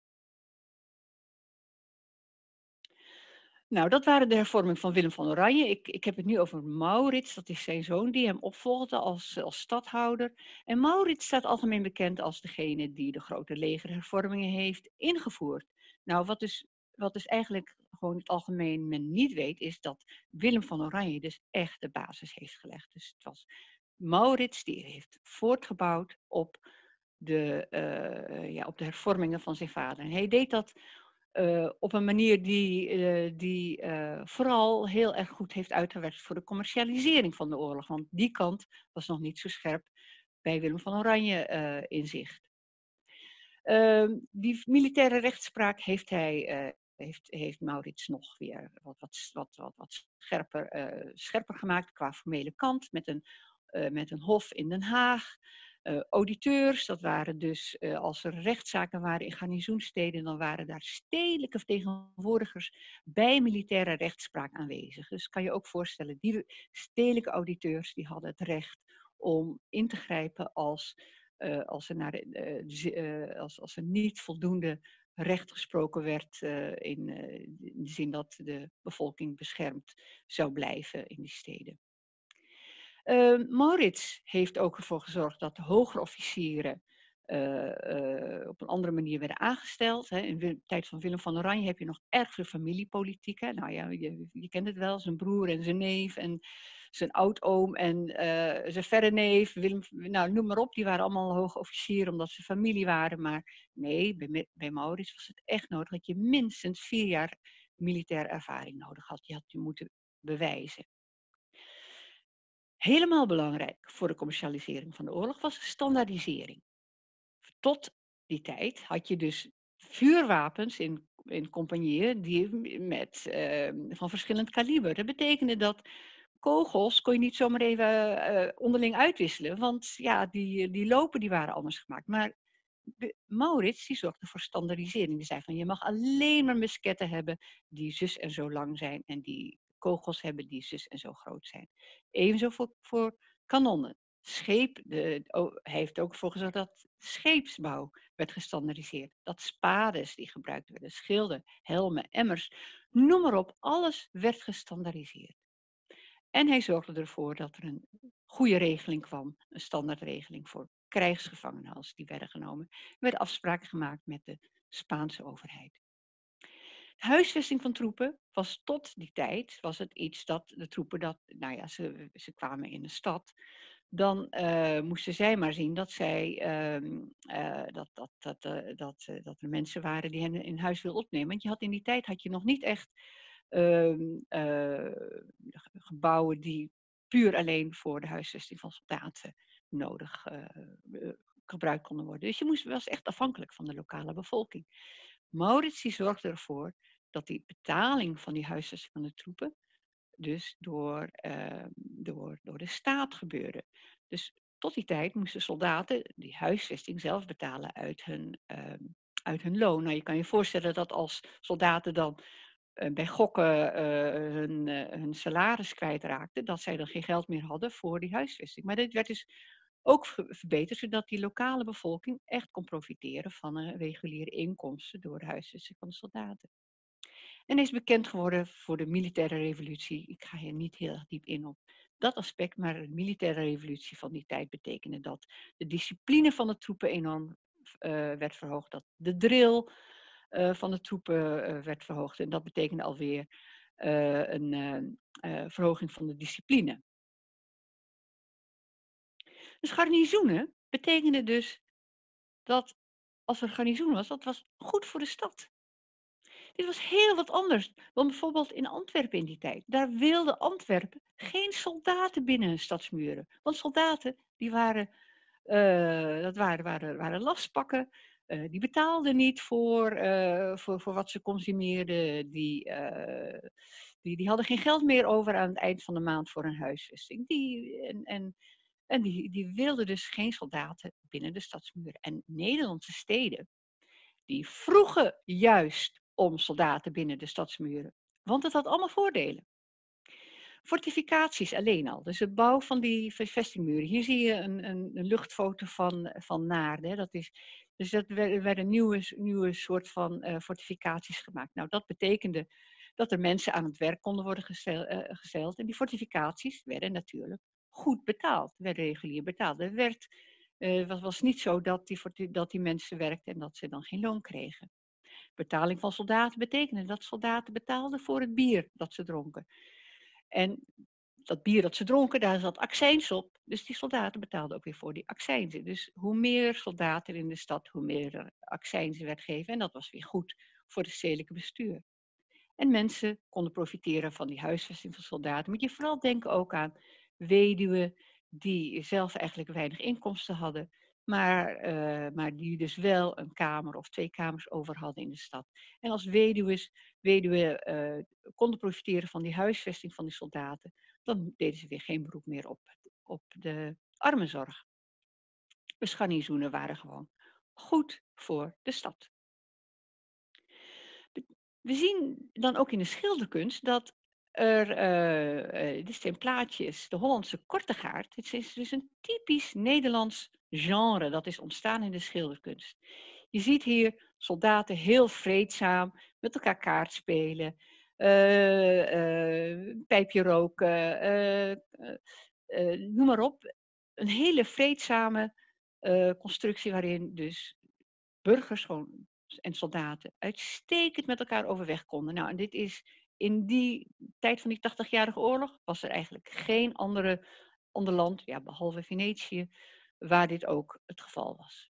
Nou, dat waren de hervormingen van Willem van Oranje. Ik heb het nu over Maurits, dat is zijn zoon, die hem opvolgde als stadhouder. En Maurits staat algemeen bekend als degene die de grote legerhervormingen heeft ingevoerd. Nou, wat dus eigenlijk gewoon het algemeen men niet weet, is dat Willem van Oranje dus echt de basis heeft gelegd. Dus het was Maurits die heeft voortgebouwd op op de hervormingen van zijn vader. En hij deed dat op een manier die vooral heel erg goed heeft uitgewerkt voor de commercialisering van de oorlog. Want die kant was nog niet zo scherp bij Willem van Oranje in zicht. Die militaire rechtspraak heeft Maurits nog weer wat scherper gemaakt qua formele kant met een hof in Den Haag. Auditeurs, dat waren dus als er rechtszaken waren in garnizoensteden, dan waren daar stedelijke vertegenwoordigers bij militaire rechtspraak aanwezig. Dus kan je ook voorstellen, die stedelijke auditeurs die hadden het recht om in te grijpen als als er niet voldoende recht gesproken werd in de zin dat de bevolking beschermd zou blijven in die steden. Maurits heeft ook ervoor gezorgd dat de hogere officieren op een andere manier werden aangesteld. Hè. In de tijd van Willem van Oranje heb je nog erg veel familiepolitiek. Hè. Nou ja, je kent het wel, zijn broer en zijn neef en zijn oudoom en zijn verre neef. Nou, noem maar op, die waren allemaal hoge officieren omdat ze familie waren. Maar nee, bij Maurits was het echt nodig dat je minstens 4 jaar militaire ervaring nodig had. Je had je moeten bewijzen. Helemaal belangrijk voor de commercialisering van de oorlog was standaardisering. Tot die tijd had je dus vuurwapens in compagnieën van verschillend kaliber. Dat betekende dat kogels kon je niet zomaar even onderling uitwisselen, want ja, die lopen die waren anders gemaakt. Maar Maurits die zorgde voor standaardisering. Die zei van je mag alleen maar musketten hebben die zus en zo lang zijn en die kogels hebben die zus en zo groot zijn. Evenzo voor kanonnen. Hij heeft ook ervoor gezorgd dat scheepsbouw werd gestandaardiseerd. Dat spades die gebruikt werden, schilden, helmen, emmers, noem maar op, alles werd gestandaardiseerd. En hij zorgde ervoor dat er een goede regeling kwam, een standaardregeling voor krijgsgevangenen als die werden genomen. Er werden afspraken gemaakt met de Spaanse overheid. De huisvesting van troepen was tot die tijd was het iets dat de troepen, ze kwamen in de stad, dan moesten zij maar zien dat dat er mensen waren die hen in huis wilden opnemen. Want in die tijd had je nog niet echt gebouwen die puur alleen voor de huisvesting van soldaten nodig gebruikt konden worden. Dus was echt afhankelijk van de lokale bevolking. Maurits die zorgde ervoor dat die betaling van die huisvesting van de troepen dus door de staat gebeurde. Dus tot die tijd moesten soldaten die huisvesting zelf betalen uit hun loon. Nou, je kan je voorstellen dat als soldaten dan bij gokken hun salaris kwijtraakten, dat zij dan geen geld meer hadden voor die huisvesting. Maar dit werd dus ook verbeterd, zodat die lokale bevolking echt kon profiteren van een reguliere inkomsten door de huisvesting van de soldaten. En is bekend geworden voor de militaire revolutie. Ik ga hier niet heel erg diep in op dat aspect, maar de militaire revolutie van die tijd betekende dat de discipline van de troepen enorm werd verhoogd, dat de drill van de troepen werd verhoogd. En dat betekende alweer een verhoging van de discipline. Dus garnizoenen betekende dus dat als er een garnizoen was, dat was goed voor de stad. Dit was heel wat anders dan bijvoorbeeld in Antwerpen in die tijd. Daar wilde Antwerpen geen soldaten binnen hun stadsmuren. Want soldaten, die waren lastpakken. Die betaalden niet voor wat ze consumeerden. Die hadden geen geld meer over aan het eind van de maand voor een huisvesting. Die wilden dus geen soldaten binnen de stadsmuren. En Nederlandse steden, die vroegen juist om soldaten binnen de stadsmuren. Want het had allemaal voordelen. Fortificaties alleen al, dus het bouw van die vestingmuren. Hier zie je een luchtfoto van Naarden. Dat werden nieuwe soort van fortificaties gemaakt. Nou, dat betekende dat er mensen aan het werk konden worden gesteld. En die fortificaties werden natuurlijk goed betaald, werden regulier betaald. Het was niet zo dat die mensen werkten en dat ze dan geen loon kregen. Betaling van soldaten betekende dat soldaten betaalden voor het bier dat ze dronken. En dat bier dat ze dronken, daar zat accijns op. Dus die soldaten betaalden ook weer voor die accijnzen. Dus hoe meer soldaten in de stad, hoe meer accijnzen werd gegeven. En dat was weer goed voor het stedelijke bestuur. En mensen konden profiteren van die huisvesting van soldaten. Moet je vooral denken ook aan weduwen die zelf eigenlijk weinig inkomsten hadden. Maar die dus wel een kamer of 2 kamers over hadden in de stad. En als weduwen konden profiteren van die huisvesting van die soldaten, dan deden ze weer geen beroep meer op de armenzorg. Dus garnizoenen waren gewoon goed voor de stad. We zien dan ook in de schilderkunst dat dit zijn plaatjes, de Hollandse kortegaard. Het is dus een typisch Nederlands genre dat is ontstaan in de schilderkunst. Je ziet hier soldaten heel vreedzaam met elkaar kaart spelen, een pijpje roken, noem maar op. Een hele vreedzame constructie waarin dus burgers gewoon en soldaten uitstekend met elkaar overweg konden. Nou, en dit is in die tijd van die 80-jarige oorlog was er eigenlijk geen ander land, ja, behalve Venetië, waar dit ook het geval was.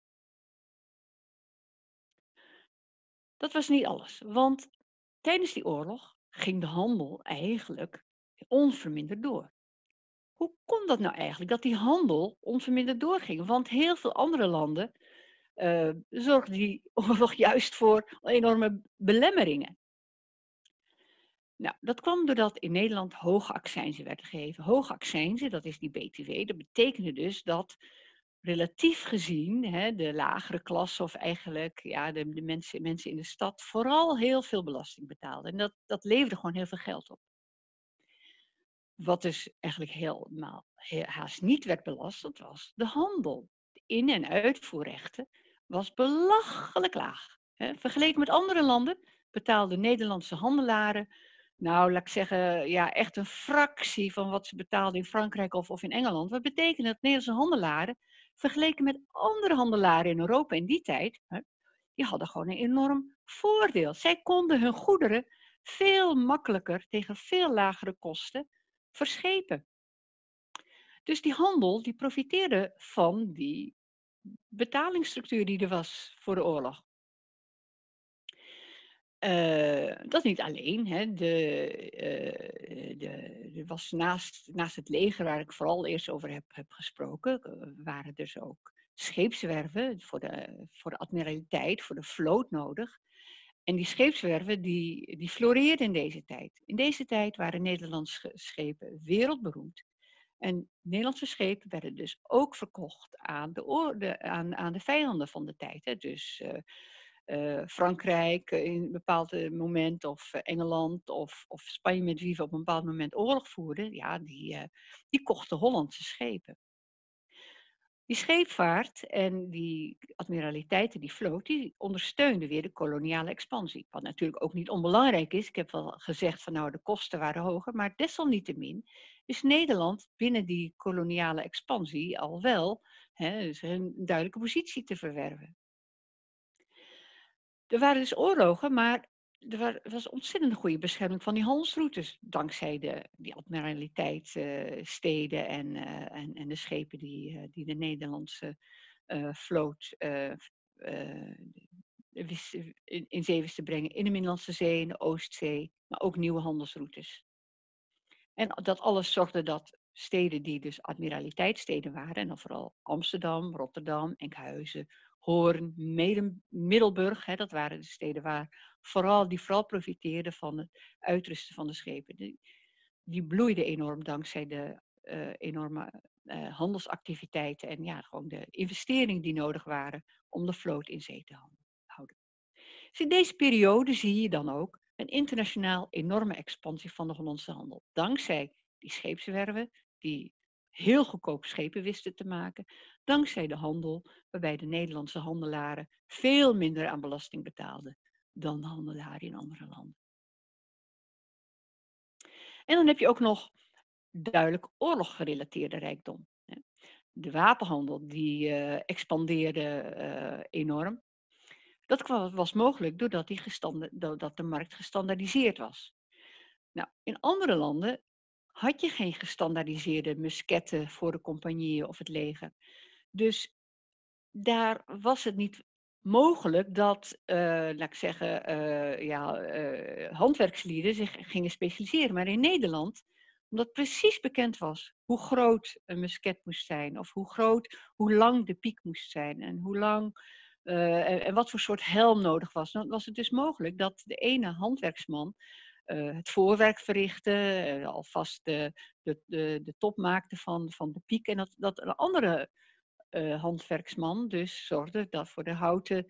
Dat was niet alles, want tijdens die oorlog ging de handel eigenlijk onverminderd door. Hoe kon dat nou eigenlijk, dat die handel onverminderd doorging? Want heel veel andere landen zorgde die oorlog juist voor enorme belemmeringen. Nou, dat kwam doordat in Nederland hoge accijnzen werden gegeven. Hoge accijnzen, dat is die BTW, dat betekende dus dat relatief gezien de lagere klasse of eigenlijk ja, de mensen in de stad vooral heel veel belasting betaalden. En dat leverde gewoon heel veel geld op. Wat dus eigenlijk haast niet werd belast, dat was de handel. De in- en uitvoerrechten was belachelijk laag. Vergeleken met andere landen betaalden Nederlandse handelaren, nou laat ik zeggen, ja, echt een fractie van wat ze betaalden in Frankrijk of in Engeland. Wat betekent dat Nederlandse handelaren, vergeleken met andere handelaren in Europa in die tijd, die hadden gewoon een enorm voordeel. Zij konden hun goederen veel makkelijker tegen veel lagere kosten verschepen. Dus die handel die profiteerde van die betalingsstructuur die er was voor de oorlog. Dat niet alleen. Er was naast het leger, waar ik vooral eerst over heb gesproken, waren dus ook scheepswerven voor de admiraliteit, voor de vloot nodig. En die scheepswerven die floreerden in deze tijd. In deze tijd waren Nederlandse schepen wereldberoemd. En Nederlandse schepen werden dus ook verkocht aan de vijanden van de tijd. Hè. Dus Frankrijk in een bepaald moment, of Engeland of Spanje met wie we op een bepaald moment oorlog voerden, ja, die kochten Hollandse schepen. Die scheepvaart en die admiraliteiten, die vloot, die ondersteunden weer de koloniale expansie. Wat natuurlijk ook niet onbelangrijk is. Ik heb wel gezegd van nou, de kosten waren hoger, maar desalniettemin is Nederland binnen die koloniale expansie al wel dus een duidelijke positie te verwerven. Er waren dus oorlogen, maar was ontzettend goede bescherming van die handelsroutes. Dankzij die admiraliteit, steden en de schepen die de Nederlandse vloot wist in zee wist te brengen. In de Middellandse Zee, in de Oostzee, maar ook nieuwe handelsroutes. En dat alles zorgde dat steden die dus admiraliteitssteden waren, en dan vooral Amsterdam, Rotterdam, Enkhuizen, Hoorn, Middelburg, dat waren de steden die vooral profiteerden van het uitrusten van de schepen. Die bloeiden enorm dankzij de enorme handelsactiviteiten en ja, gewoon de investeringen die nodig waren om de vloot in zee te houden. Dus in deze periode zie je dan ook een internationaal enorme expansie van de Hollandse handel. Dankzij die scheepswerven, die heel goedkoop schepen wisten te maken. Dankzij de handel, waarbij de Nederlandse handelaren veel minder aan belasting betaalden dan de handelaren in andere landen. En dan heb je ook nog duidelijk oorloggerelateerde rijkdom. De wapenhandel die expandeerde enorm. Dat was mogelijk doordat de markt gestandaardiseerd was. Nou, in andere landen had je geen gestandaardiseerde musketten voor de compagnieën of het leger. Dus daar was het niet mogelijk dat, laat ik zeggen, handwerkslieden zich gingen specialiseren. Maar in Nederland, omdat precies bekend was hoe groot een musket moest zijn, of hoe lang de piek moest zijn en hoe lang en wat voor soort helm nodig was, dan was het dus mogelijk dat de ene handwerksman het voorwerk verrichtte, alvast de top maakte van de piek en dat een andere handwerksman dus zorgde dat voor de houten,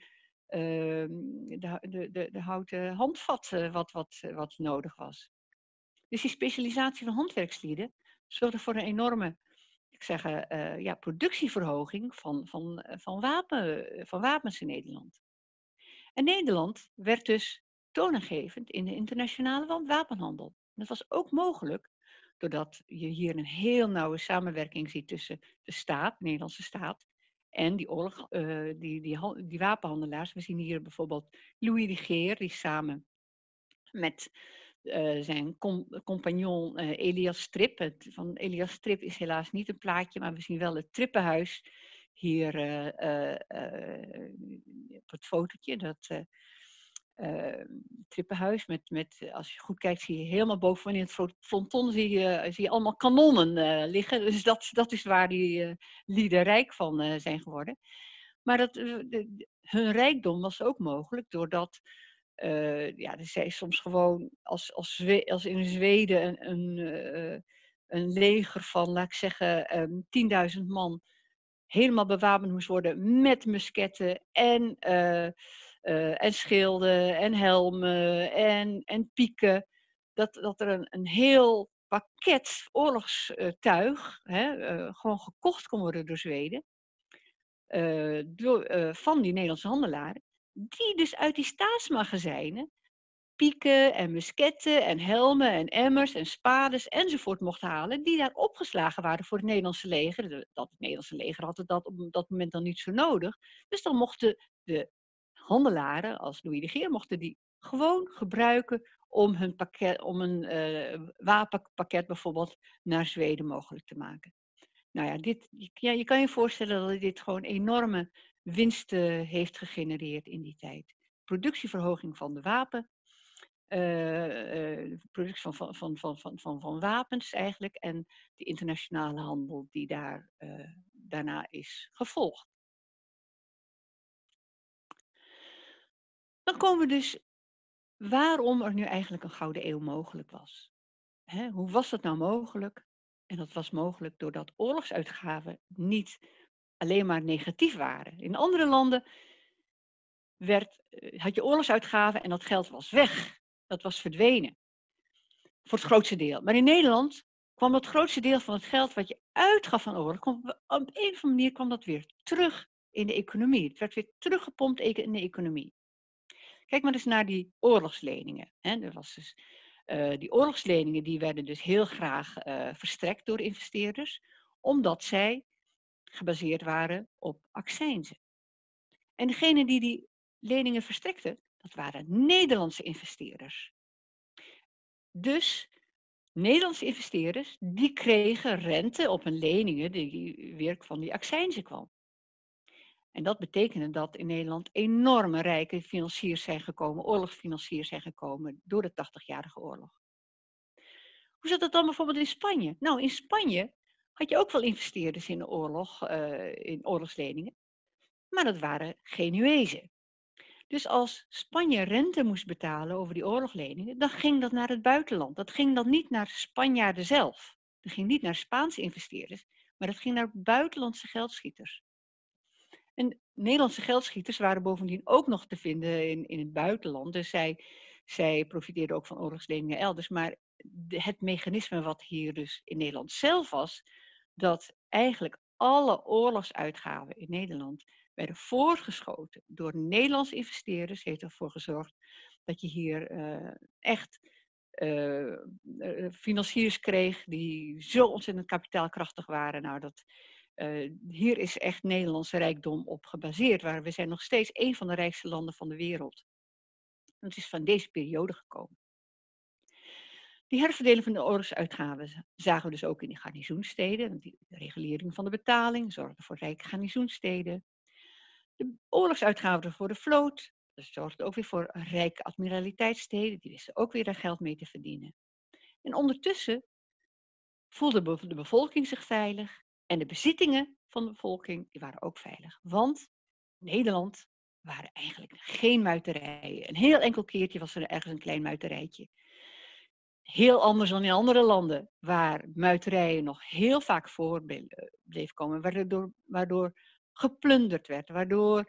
de houten handvat wat nodig was. Dus die specialisatie van handwerkslieden zorgde voor een enorme, productieverhoging van wapens in Nederland. En Nederland werd dus toonaangevend in de internationale wapenhandel. Dat was ook mogelijk doordat je hier een heel nauwe samenwerking ziet tussen de staat, de Nederlandse staat, en die wapenhandelaars. We zien hier bijvoorbeeld Louis de Geer, die samen met zijn compagnon Elias Trip. Van Elias Trip is helaas niet een plaatje, maar we zien wel het Trippenhuis hier op het fotootje. Dat Trippenhuis als je goed kijkt, zie je helemaal bovenin het fronton zie je allemaal kanonnen liggen. Dus dat is waar die lieden rijk van zijn geworden. Maar hun rijkdom was ook mogelijk doordat er zijn soms gewoon als in Zweden een leger van, laat ik zeggen, 10.000 man helemaal bewapend moest worden met musketten en schilden en helmen en pieken. Dat er een heel pakket oorlogstuig gewoon gekocht kon worden door Zweden. Van die Nederlandse handelaren. Die dus uit die staatsmagazijnen pieken en musketten en helmen en emmers en spades enzovoort mocht halen, die daar opgeslagen waren voor het Nederlandse leger. Het Nederlandse leger had dat op dat moment dan niet zo nodig. Dus dan mochten de handelaren, als Louis de Geer, mochten die gewoon gebruiken om een wapenpakket bijvoorbeeld naar Zweden mogelijk te maken. Nou ja, je kan je voorstellen dat dit gewoon enorme winsten heeft gegenereerd in die tijd. Productieverhoging van de productie van wapens eigenlijk en de internationale handel die daarna is gevolgd. Dan komen we dus waarom er nu eigenlijk een Gouden Eeuw mogelijk was. Hoe was dat nou mogelijk? En dat was mogelijk doordat oorlogsuitgaven niet alleen maar negatief waren. In andere landen had je oorlogsuitgaven en dat geld was weg. Dat was verdwenen. Voor het grootste deel. Maar in Nederland kwam het grootste deel van het geld wat je uitgaf aan oorlog, op een of andere manier kwam dat weer terug in de economie. Het werd weer teruggepompt in de economie. Kijk maar eens naar die oorlogsleningen. Er was dus, die oorlogsleningen die werden dus heel graag verstrekt door investeerders, omdat zij gebaseerd waren op accijnzen. En degene die die leningen verstrekten, dat waren Nederlandse investeerders. Dus Nederlandse investeerders, die kregen rente op hun leningen die weer van die accijnzen kwam. En dat betekende dat in Nederland enorme rijke financiers zijn gekomen, oorlogsfinanciers zijn gekomen door de 80-jarige oorlog. Hoe zat dat dan bijvoorbeeld in Spanje? Nou, in Spanje had je ook wel investeerders in de oorlog, in oorlogsleningen, maar dat waren Genuezen. Dus als Spanje rente moest betalen over die oorlogsleningen, dan ging dat naar het buitenland. Dat ging dan niet naar Spanjaarden zelf. Dat ging niet naar Spaanse investeerders, maar dat ging naar buitenlandse geldschieters. En Nederlandse geldschieters waren bovendien ook nog te vinden in het buitenland. Dus zij profiteerden ook van oorlogsleningen elders. Maar het mechanisme wat hier dus in Nederland zelf was, dat eigenlijk alle oorlogsuitgaven in Nederland werden voorgeschoten door Nederlandse investeerders, heeft ervoor gezorgd dat je hier echt financiers kreeg die zo ontzettend kapitaalkrachtig waren. Nou, hier is echt Nederlandse rijkdom op gebaseerd. We zijn nog steeds een van de rijkste landen van de wereld. Het is van deze periode gekomen. Die herverdeling van de oorlogsuitgaven zagen we dus ook in de garnizoensteden. De regulering van de betaling zorgde voor rijke garnizoensteden. De oorlogsuitgaven voor de vloot, dat zorgde ook weer voor rijke admiraliteitssteden. Die wisten ook weer daar geld mee te verdienen. En ondertussen voelde de bevolking zich veilig en de bezittingen van de bevolking die waren ook veilig. Want in Nederland waren eigenlijk geen muiterijen. Een heel enkel keertje was er ergens een klein muiterijtje. Heel anders dan in andere landen, waar muiterijen nog heel vaak voor bleef komen, waardoor geplunderd werd, waardoor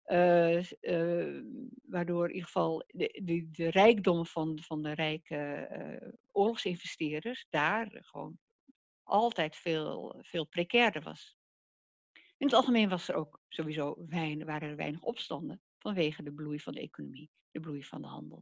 in ieder geval de rijkdom van de rijke oorlogsinvesteerders daar gewoon altijd veel precairder was. In het algemeen was er ook sowieso waren er weinig opstanden vanwege de bloei van de economie, de bloei van de handel.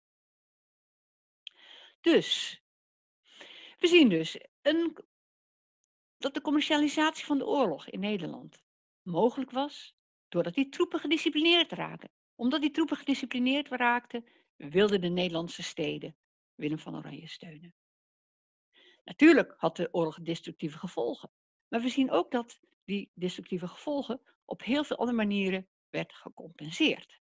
Dus, we zien dus dat de commercialisatie van de oorlog in Nederland mogelijk was doordat die troepen gedisciplineerd raakten. Omdat die troepen gedisciplineerd raakten, wilden de Nederlandse steden Willem van Oranje steunen. Natuurlijk had de oorlog destructieve gevolgen, maar we zien ook dat die destructieve gevolgen op heel veel andere manieren werden gecompenseerd.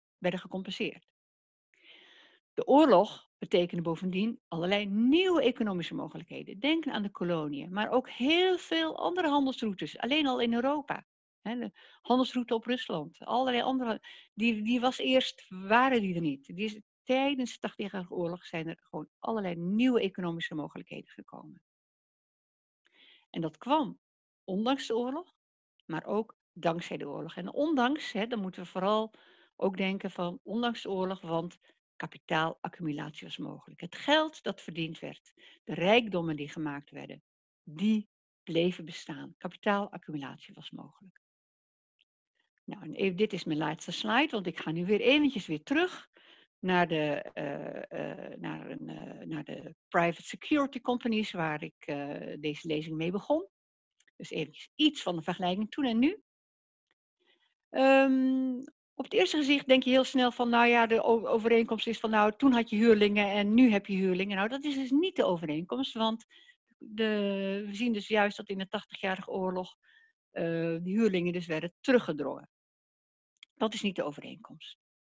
De oorlog betekende bovendien allerlei nieuwe economische mogelijkheden. Denk aan de koloniën, maar ook heel veel andere handelsroutes, alleen al in Europa. De handelsroute op Rusland, allerlei andere, waren die er niet. Tijdens de 80-jarige oorlog zijn er gewoon allerlei nieuwe economische mogelijkheden gekomen. En dat kwam ondanks de oorlog, maar ook dankzij de oorlog. En ondanks, dan moeten we vooral ook denken van ondanks de oorlog, want kapitaalaccumulatie was mogelijk. Het geld dat verdiend werd, de rijkdommen die gemaakt werden, die bleven bestaan. Kapitaalaccumulatie was mogelijk. Nou, en even, dit is mijn laatste slide, want ik ga nu weer eventjes terug naar de private security companies waar ik deze lezing mee begon. Dus eventjes iets van de vergelijking toen en nu. Op het eerste gezicht denk je heel snel van, nou ja, de overeenkomst is van, nou, toen had je huurlingen en nu heb je huurlingen. Nou, dat is dus niet de overeenkomst, want we zien dus juist dat in de 80-jarige oorlog de huurlingen dus werden teruggedrongen. Dat is niet de overeenkomst.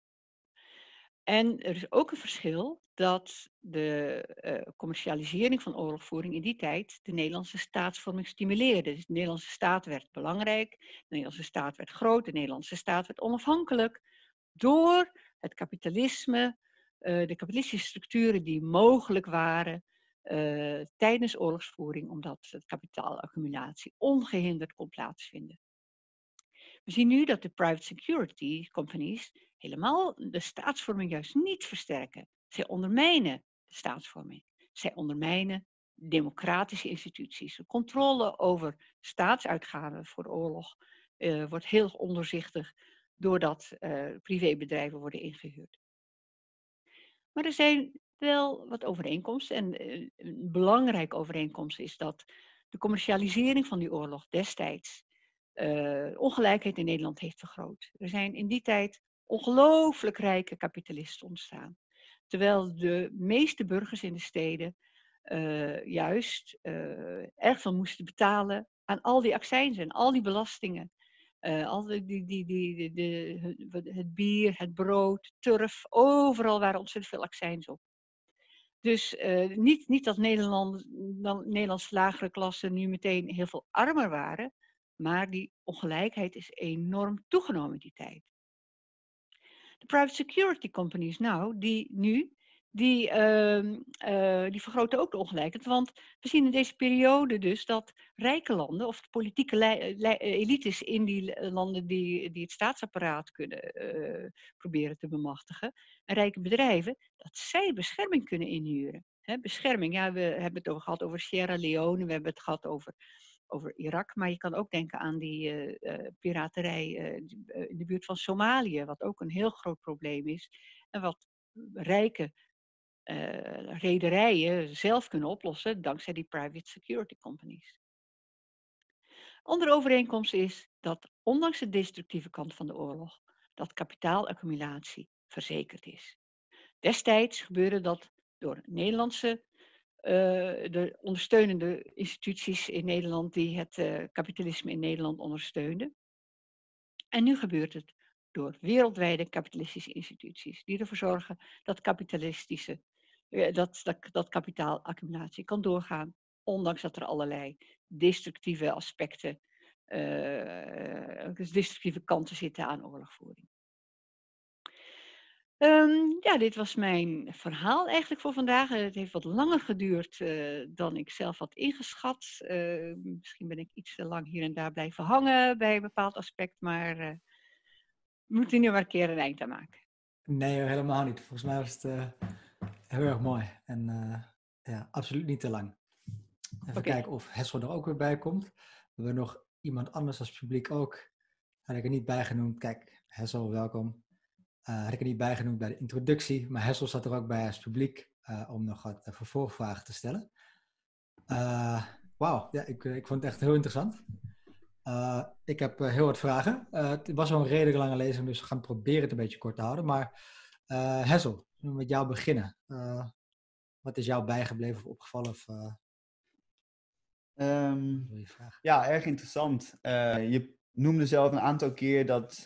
En er is ook een verschil dat de commercialisering van oorlogvoering in die tijd de Nederlandse staatsvorming stimuleerde. Dus de Nederlandse staat werd belangrijk, de Nederlandse staat werd groot, de Nederlandse staat werd onafhankelijk door het kapitalisme, de kapitalistische structuren die mogelijk waren tijdens oorlogsvoering, omdat de kapitaalaccumulatie ongehinderd kon plaatsvinden. We zien nu dat de private security companies helemaal de staatsvorming juist niet versterken. Zij ondermijnen de staatsvorming. Zij ondermijnen democratische instituties. De controle over staatsuitgaven voor de oorlog wordt heel onderzichtig doordat privébedrijven worden ingehuurd. Maar er zijn wel wat overeenkomsten. En een belangrijke overeenkomst is dat de commercialisering van die oorlog destijds ongelijkheid in Nederland heeft vergroot. Er zijn in die tijd ongelooflijk rijke kapitalisten ontstaan. Terwijl de meeste burgers in de steden juist erg veel moesten betalen aan al die accijnzen en al die belastingen. Al het bier, het brood, turf, overal waren ontzettend veel accijns op. Dus niet dat Nederlands lagere klassen nu meteen heel veel armer waren, maar die ongelijkheid is enorm toegenomen in die tijd. De private security companies die vergroten ook de ongelijkheid. Want we zien in deze periode dus dat rijke landen, of de politieke elites in die landen die het staatsapparaat kunnen proberen te bemachtigen, en rijke bedrijven, dat zij bescherming kunnen inhuren. Bescherming, ja, we hebben het gehad over Sierra Leone, we hebben het gehad over Irak, maar je kan ook denken aan die piraterij in de buurt van Somalië, wat ook een heel groot probleem is en wat rijke rederijen zelf kunnen oplossen dankzij die private security companies. Andere overeenkomst is dat ondanks de destructieve kant van de oorlog, dat kapitaalaccumulatie verzekerd is. Destijds gebeurde dat door de ondersteunende instituties in Nederland die het kapitalisme in Nederland ondersteunden. En nu gebeurt het door wereldwijde kapitalistische instituties die ervoor zorgen dat dat kapitaalaccumulatie kan doorgaan, ondanks dat er allerlei destructieve aspecten, dus destructieve kanten zitten aan oorlogvoering. Ja, dit was mijn verhaal eigenlijk voor vandaag. Het heeft wat langer geduurd dan ik zelf had ingeschat. Misschien ben ik iets te lang hier en daar blijven hangen bij een bepaald aspect, maar we moeten nu maar een keer een eind aan maken. Nee, helemaal niet. Volgens mij was het heel erg mooi. En ja, absoluut niet te lang. Even kijken of Hessel er ook weer bij komt. We hebben nog iemand anders als publiek ook. Had ik er niet bij genoemd. Kijk, Hessel, welkom. Had ik er niet bij genoemd bij de introductie. Maar Hessel zat er ook bij als publiek om nog wat vervolgvragen te stellen. Wauw, ja, ik vond het echt heel interessant. Ik heb heel wat vragen. Het was wel een redelijk lange lezing, dus we gaan proberen het een beetje kort te houden. Maar Hessel, zullen we met jou beginnen? Wat is jou bijgebleven of opgevallen? Of, ja, erg interessant. Je noemde zelf een aantal keer dat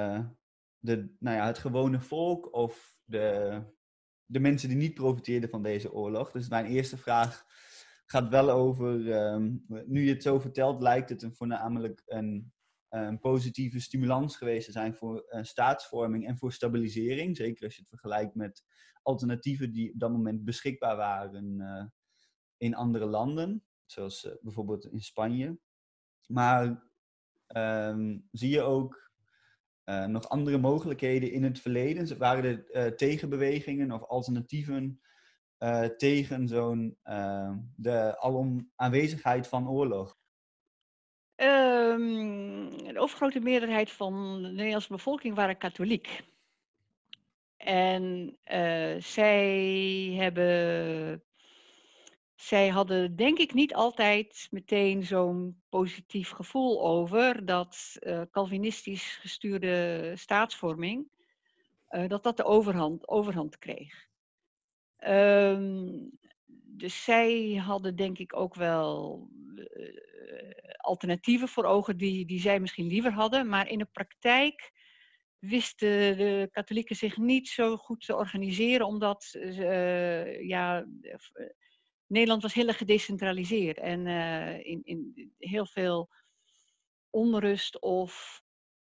het gewone volk of de mensen die niet profiteerden van deze oorlog. Dus mijn eerste vraag gaat wel over, nu je het zo vertelt, lijkt het voornamelijk een positieve stimulans geweest te zijn voor staatsvorming en voor stabilisering. Zeker als je het vergelijkt met alternatieven die op dat moment beschikbaar waren in andere landen. Zoals bijvoorbeeld in Spanje. Maar zie je ook nog andere mogelijkheden in het verleden? Waren er tegenbewegingen of alternatieven tegen de alom aanwezigheid van oorlog? De overgrote meerderheid van de Nederlandse bevolking waren katholiek. En zij hadden denk ik niet altijd meteen zo'n positief gevoel over dat Calvinistisch gestuurde staatsvorming, dat de overhand kreeg. Dus zij hadden denk ik ook wel alternatieven voor ogen die zij misschien liever hadden, maar in de praktijk wisten de katholieken zich niet zo goed te organiseren, omdat Nederland was heel erg gedecentraliseerd en in heel veel onrust of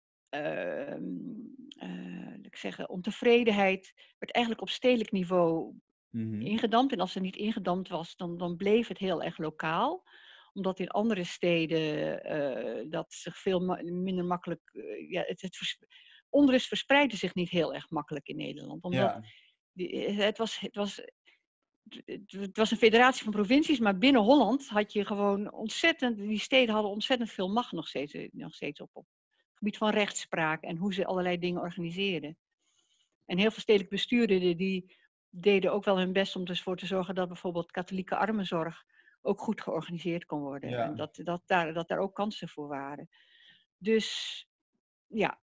ontevredenheid werd eigenlijk op stedelijk niveau ingedampt. En als het niet ingedampt was, dan bleef het heel erg lokaal. Omdat in andere steden dat zich veel minder makkelijk... onrust verspreidde zich niet heel erg makkelijk in Nederland. Omdat het was het was een federatie van provincies, maar binnen Holland had je gewoon die steden hadden ontzettend veel macht nog steeds op het gebied van rechtspraak en hoe ze allerlei dingen organiseerden. En heel veel stedelijke besturen die deden ook wel hun best om ervoor te zorgen dat bijvoorbeeld katholieke armenzorg ook goed georganiseerd kon worden. Ja. En dat daar ook kansen voor waren. Dus ja,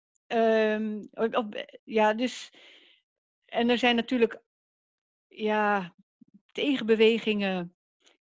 dus, en er zijn natuurlijk tegenbewegingen.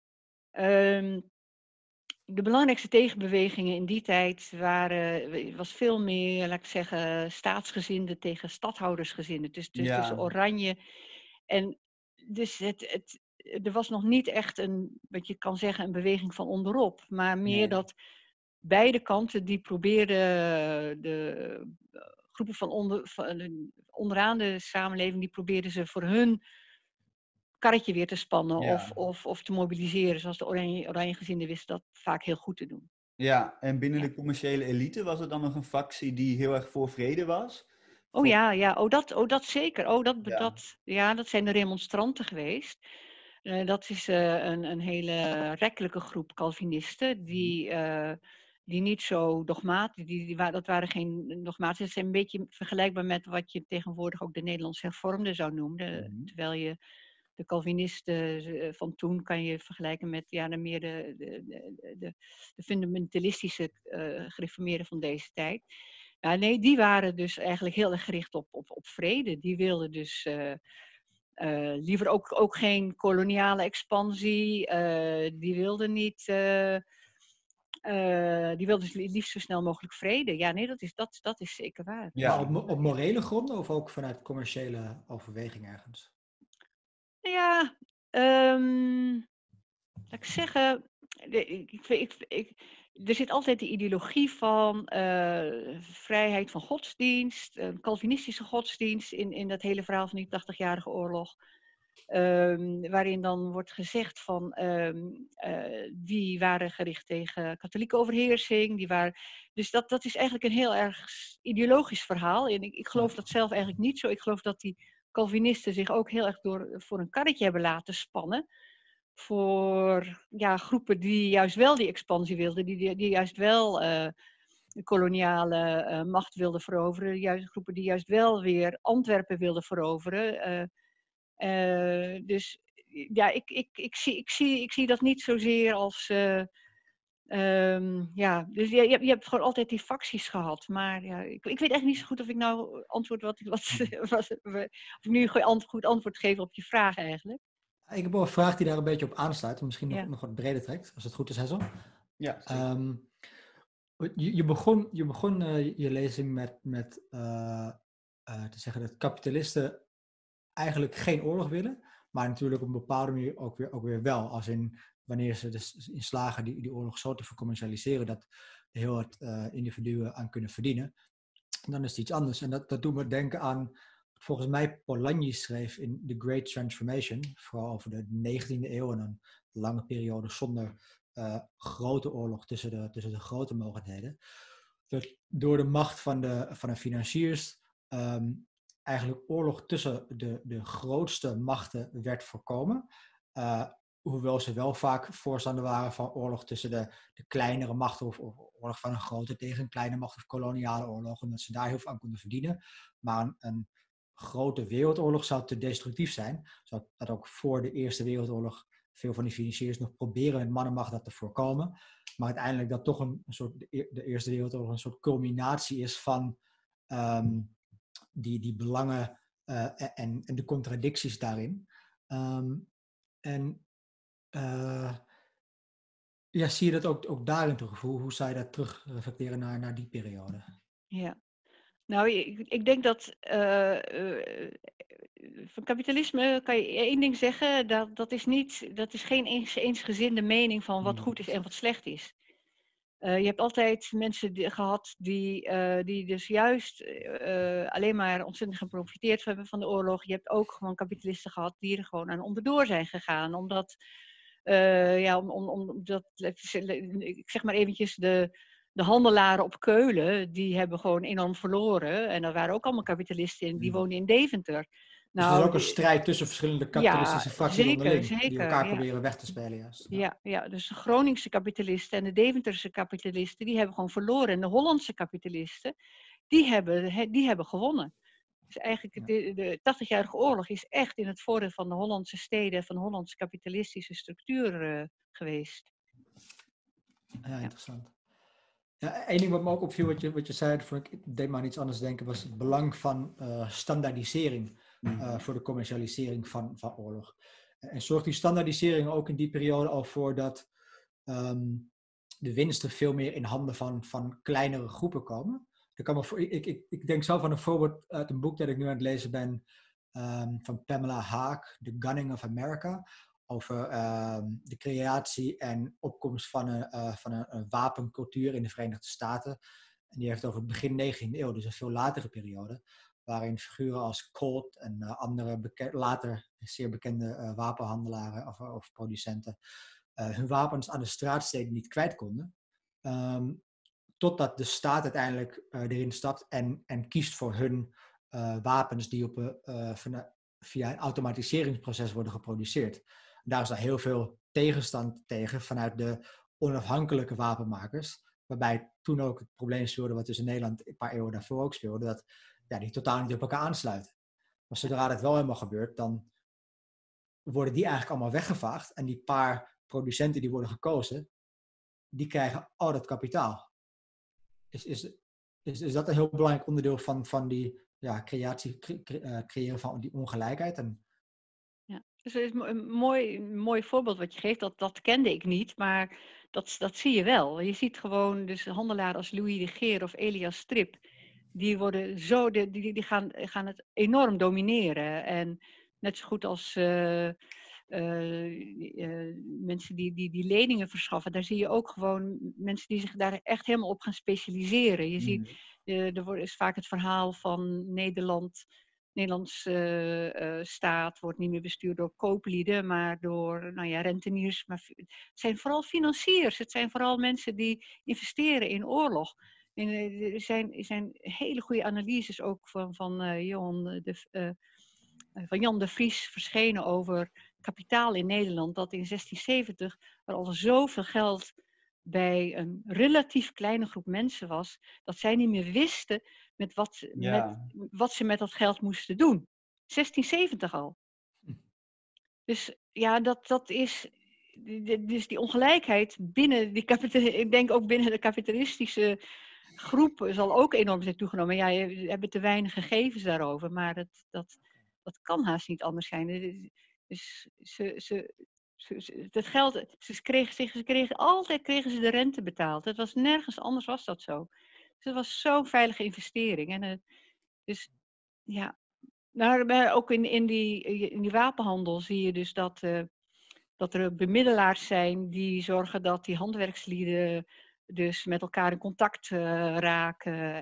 De belangrijkste tegenbewegingen in die tijd was veel meer, laat ik zeggen, staatsgezinden tegen stadhoudersgezinden. Dus Oranje. En dus er was nog niet echt wat je kan zeggen, een beweging van onderop. Maar meer dat beide kanten die probeerden de groepen van onderaan de samenleving, die probeerden ze voor hun karretje weer te spannen of te mobiliseren. Zoals de Oranje-gezinden wisten dat vaak heel goed te doen. Ja, en binnen de commerciële elite was er dan nog een factie die heel erg voor vrede was? Dat zeker. Dat zijn de remonstranten geweest. Dat is een hele rekkelijke groep Calvinisten die niet zo dogmatisch, dat waren geen dogmatisch. Het is een beetje vergelijkbaar met wat je tegenwoordig ook de Nederlands hervormden zou noemen. Terwijl je de Calvinisten van toen kan je vergelijken met de fundamentalistische gereformeerden van deze tijd. Ja, nee, die waren dus eigenlijk heel erg gericht op vrede. Die wilden dus liever ook geen koloniale expansie. Die wilden niet. Die wilden dus liefst zo snel mogelijk vrede. Ja, nee, dat is zeker waar. Ja. Maar op morele gronden of ook vanuit commerciële overweging ergens? Ja, laat ik zeggen, er zit altijd de ideologie van vrijheid van godsdienst, een Calvinistische godsdienst in dat hele verhaal van die 80-jarige oorlog. Waarin dan wordt gezegd van die waren gericht tegen katholieke overheersing. Dus dat is eigenlijk een heel erg ideologisch verhaal. En ik geloof dat zelf eigenlijk niet zo. Ik geloof dat die Calvinisten zich ook heel erg voor een karretje hebben laten spannen. Voor groepen die juist wel die expansie wilden, die juist wel de koloniale macht wilden veroveren. Groepen die juist wel weer Antwerpen wilden veroveren. Dus ja, ik zie dat niet zozeer als. Dus je hebt gewoon altijd die facties gehad. Maar ja, ik weet echt niet zo goed of ik nou antwoord of ik nu een goed antwoord geef op je vraag eigenlijk. Ik heb wel een vraag die daar een beetje op aansluit, en misschien nog wat breder trekt, als het goed is, Hessel. Ja, je begon je lezing met te zeggen dat kapitalisten eigenlijk geen oorlog willen, maar natuurlijk op een bepaalde manier ook weer wel. Als in wanneer ze dus in slagen die oorlog zo te vercommercialiseren dat er heel wat individuen aan kunnen verdienen, dan is het iets anders. En dat doet me denken aan, volgens mij Polanyi schreef in The Great Transformation, vooral over de 19e eeuw en een lange periode zonder grote oorlog tussen de grote mogendheden. Dat door de macht van de financiers eigenlijk oorlog tussen de grootste machten werd voorkomen. Hoewel ze wel vaak voorstander waren van oorlog tussen de kleinere machten of oorlog van een grote tegen een kleine macht of koloniale oorlog, omdat ze daar heel veel aan konden verdienen. Maar een grote wereldoorlog zou te destructief zijn. Dat ook voor de Eerste Wereldoorlog veel van die financiers nog proberen met mannenmacht dat te voorkomen. Maar uiteindelijk dat toch een soort, de Eerste Wereldoorlog een soort culminatie is van die belangen en de contradicties daarin. Zie je dat ook daarin terug? Hoe zou je dat terug reflecteren naar die periode? Ja, nou, ik denk dat van kapitalisme kan je één ding zeggen, dat is geen eensgezinde mening van wat goed is en wat slecht is. Je hebt altijd mensen gehad die dus juist alleen maar ontzettend geprofiteerd hebben van de oorlog. Je hebt ook gewoon kapitalisten gehad die er gewoon aan onderdoor zijn gegaan. Omdat, ik zeg maar eventjes, de handelaren op Keulen, die hebben gewoon enorm verloren. En dat waren ook allemaal kapitalisten, die woonden in Deventer. Dus er is Nou, ook een strijd tussen verschillende ja, kapitalistische fracties zeker, onderling, die zeker. elkaar Ja. proberen weg te spelen, juist. Ja, dus de Groningse kapitalisten en de Deventerse kapitalisten, die hebben gewoon verloren. En de Hollandse kapitalisten, die hebben gewonnen. Dus eigenlijk de 80-jarige oorlog is echt in het voordeel van de Hollandse steden, van de Hollandse kapitalistische structuur geweest. Ja, interessant. Ja, één ding wat me ook opviel, wat je zei, ik deed maar aan iets anders denken, was het belang van standaardisering voor de commercialisering van oorlog. En zorgt die standaardisering ook in die periode al voor dat de winsten veel meer in handen van kleinere groepen komen? Ik denk zelf aan een voorbeeld uit een boek dat ik nu aan het lezen ben, van Pamela Haag, The Gunning of America, over de creatie en opkomst van een wapencultuur in de Verenigde Staten. En die heeft over het begin 19e eeuw, dus een veel latere periode, waarin figuren als Colt en andere later zeer bekende wapenhandelaren of producenten hun wapens aan de straatsteden niet kwijt konden. Totdat de staat uiteindelijk erin stapt en kiest voor hun wapens die via een automatiseringsproces worden geproduceerd. Daar is dan heel veel tegenstand tegen vanuit de onafhankelijke wapenmakers. Waarbij toen ook het probleem speelde wat dus in Nederland een paar eeuwen daarvoor ook speelde. Dat die totaal niet op elkaar aansluiten. Maar zodra dat wel helemaal gebeurt, dan worden die eigenlijk allemaal weggevaagd. En die paar producenten die worden gekozen, die krijgen al dat kapitaal. Is dat een heel belangrijk onderdeel van die creëren van die ongelijkheid? Ja, dus het is een mooi voorbeeld wat je geeft. Dat kende ik niet, maar dat zie je wel. Je ziet gewoon dus handelaren als Louis de Geer of Elias Strip. Die worden zo, die gaan het enorm domineren. En net zo goed als mensen die leningen verschaffen. Daar zie je ook gewoon mensen die zich daar echt helemaal op gaan specialiseren. Je ziet, is vaak het verhaal van Nederlandse staat wordt niet meer bestuurd door kooplieden, maar door renteniers. Maar het zijn vooral financiers. Het zijn vooral mensen die investeren in oorlog. En er zijn hele goede analyses ook van Jan de Vries verschenen over kapitaal in Nederland. Dat in 1670 er al zoveel geld bij een relatief kleine groep mensen was, dat zij niet meer wisten wat ze met dat geld moesten doen. 1670 al. Dus ja, dat is. Dus die ongelijkheid binnen ik denk ook binnen de kapitalistische groep zal ook enorm zijn toegenomen. Ja, je hebt te weinig gegevens daarover, maar dat kan haast niet anders zijn. Dus dat geld, ze kregen altijd de rente betaald. Het was nergens anders was dat zo. Dus het was zo'n veilige investering. En dus ja, maar ook in die wapenhandel zie je dus dat er bemiddelaars zijn die zorgen dat die handwerkslieden dus met elkaar in contact raken.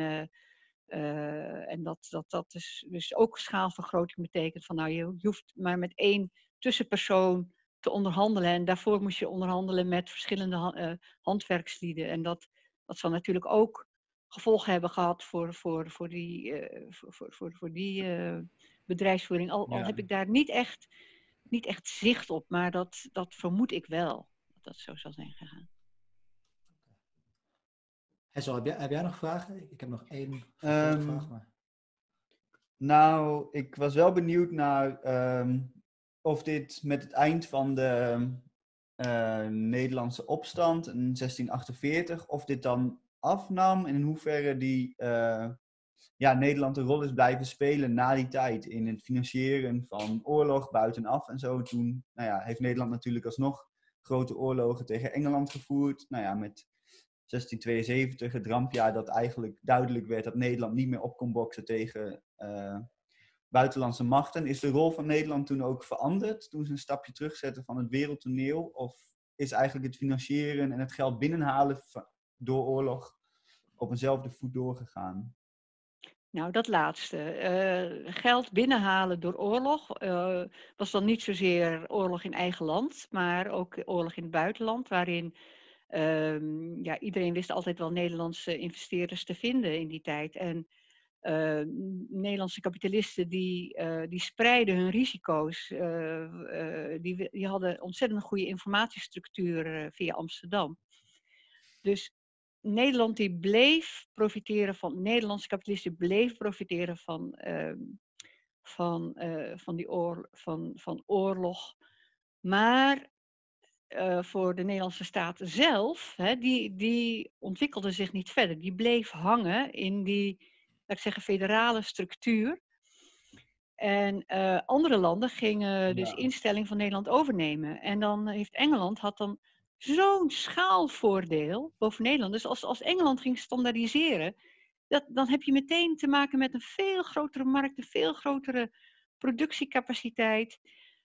En dat dus ook schaalvergroting betekent van je hoeft maar met één tussenpersoon te onderhandelen. En daarvoor moest je onderhandelen met verschillende handwerkslieden. En dat zal natuurlijk ook gevolgen hebben gehad voor die bedrijfsvoering. Al heb ik daar niet echt zicht op, maar dat vermoed ik wel. Dat dat zo zal zijn gegaan. Hessel, heb jij nog vragen? Ik heb nog één vraag. Maar... Nou, ik was wel benieuwd naar of dit met het eind van de Nederlandse opstand in 1648, of dit dan afnam en in hoeverre die Nederland een rol is blijven spelen na die tijd in het financieren van oorlog buitenaf en zo. Toen heeft Nederland natuurlijk alsnog grote oorlogen tegen Engeland gevoerd. Met 1672, het rampjaar dat eigenlijk duidelijk werd dat Nederland niet meer op kon boksen tegen buitenlandse machten. Is de rol van Nederland toen ook veranderd? Toen ze een stapje terugzetten van het wereldtoneel? Of is eigenlijk het financieren en het geld binnenhalen door oorlog op eenzelfde voet doorgegaan? Nou, dat laatste. Geld binnenhalen door oorlog was dan niet zozeer oorlog in eigen land, maar ook oorlog in het buitenland, waarin iedereen wist altijd wel Nederlandse investeerders te vinden in die tijd. En Nederlandse kapitalisten die spreiden hun risico's. Die hadden ontzettend goede informatiestructuur via Amsterdam. Dus Nederland die bleef profiteren van, Nederlandse kapitalisten bleef profiteren van oorlog. Maar voor de Nederlandse staat zelf, die ontwikkelde zich niet verder. Die bleef hangen in die, laat ik zeggen, federale structuur. En andere landen gingen dus instellingen van Nederland overnemen. En dan heeft Engeland had dan zo'n schaalvoordeel boven Nederland. Dus als Engeland ging standaardiseren, dan heb je meteen te maken met een veel grotere markt, een veel grotere productiecapaciteit.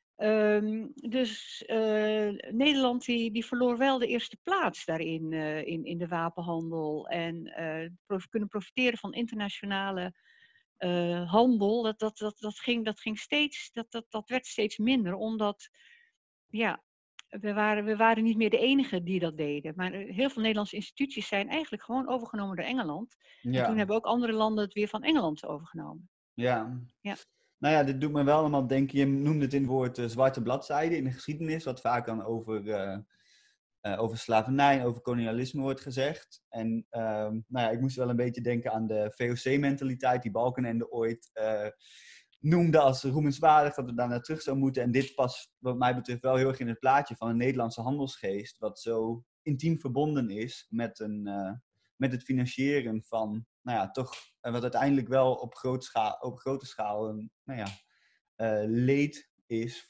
Dus Nederland die verloor wel de eerste plaats daarin in de wapenhandel. En kunnen profiteren van internationale handel. Dat werd steeds minder, omdat we waren niet meer de enigen die dat deden. Maar heel veel Nederlandse instituties zijn eigenlijk gewoon overgenomen door Engeland. Ja. En toen hebben ook andere landen het weer van Engeland overgenomen. Ja. Ja. Nou ja, dit doet me wel allemaal denken. Je noemde het in het woord zwarte bladzijde in de geschiedenis, wat vaak dan over slavernij en over kolonialisme wordt gezegd. En ik moest wel een beetje denken aan de VOC-mentaliteit die Balkenende ooit noemde als roemenswaardig, dat we daar naar terug zouden moeten. En dit past wat mij betreft wel heel erg in het plaatje van een Nederlandse handelsgeest, wat zo intiem verbonden is met het financieren van, wat uiteindelijk wel op grote schaal een leed is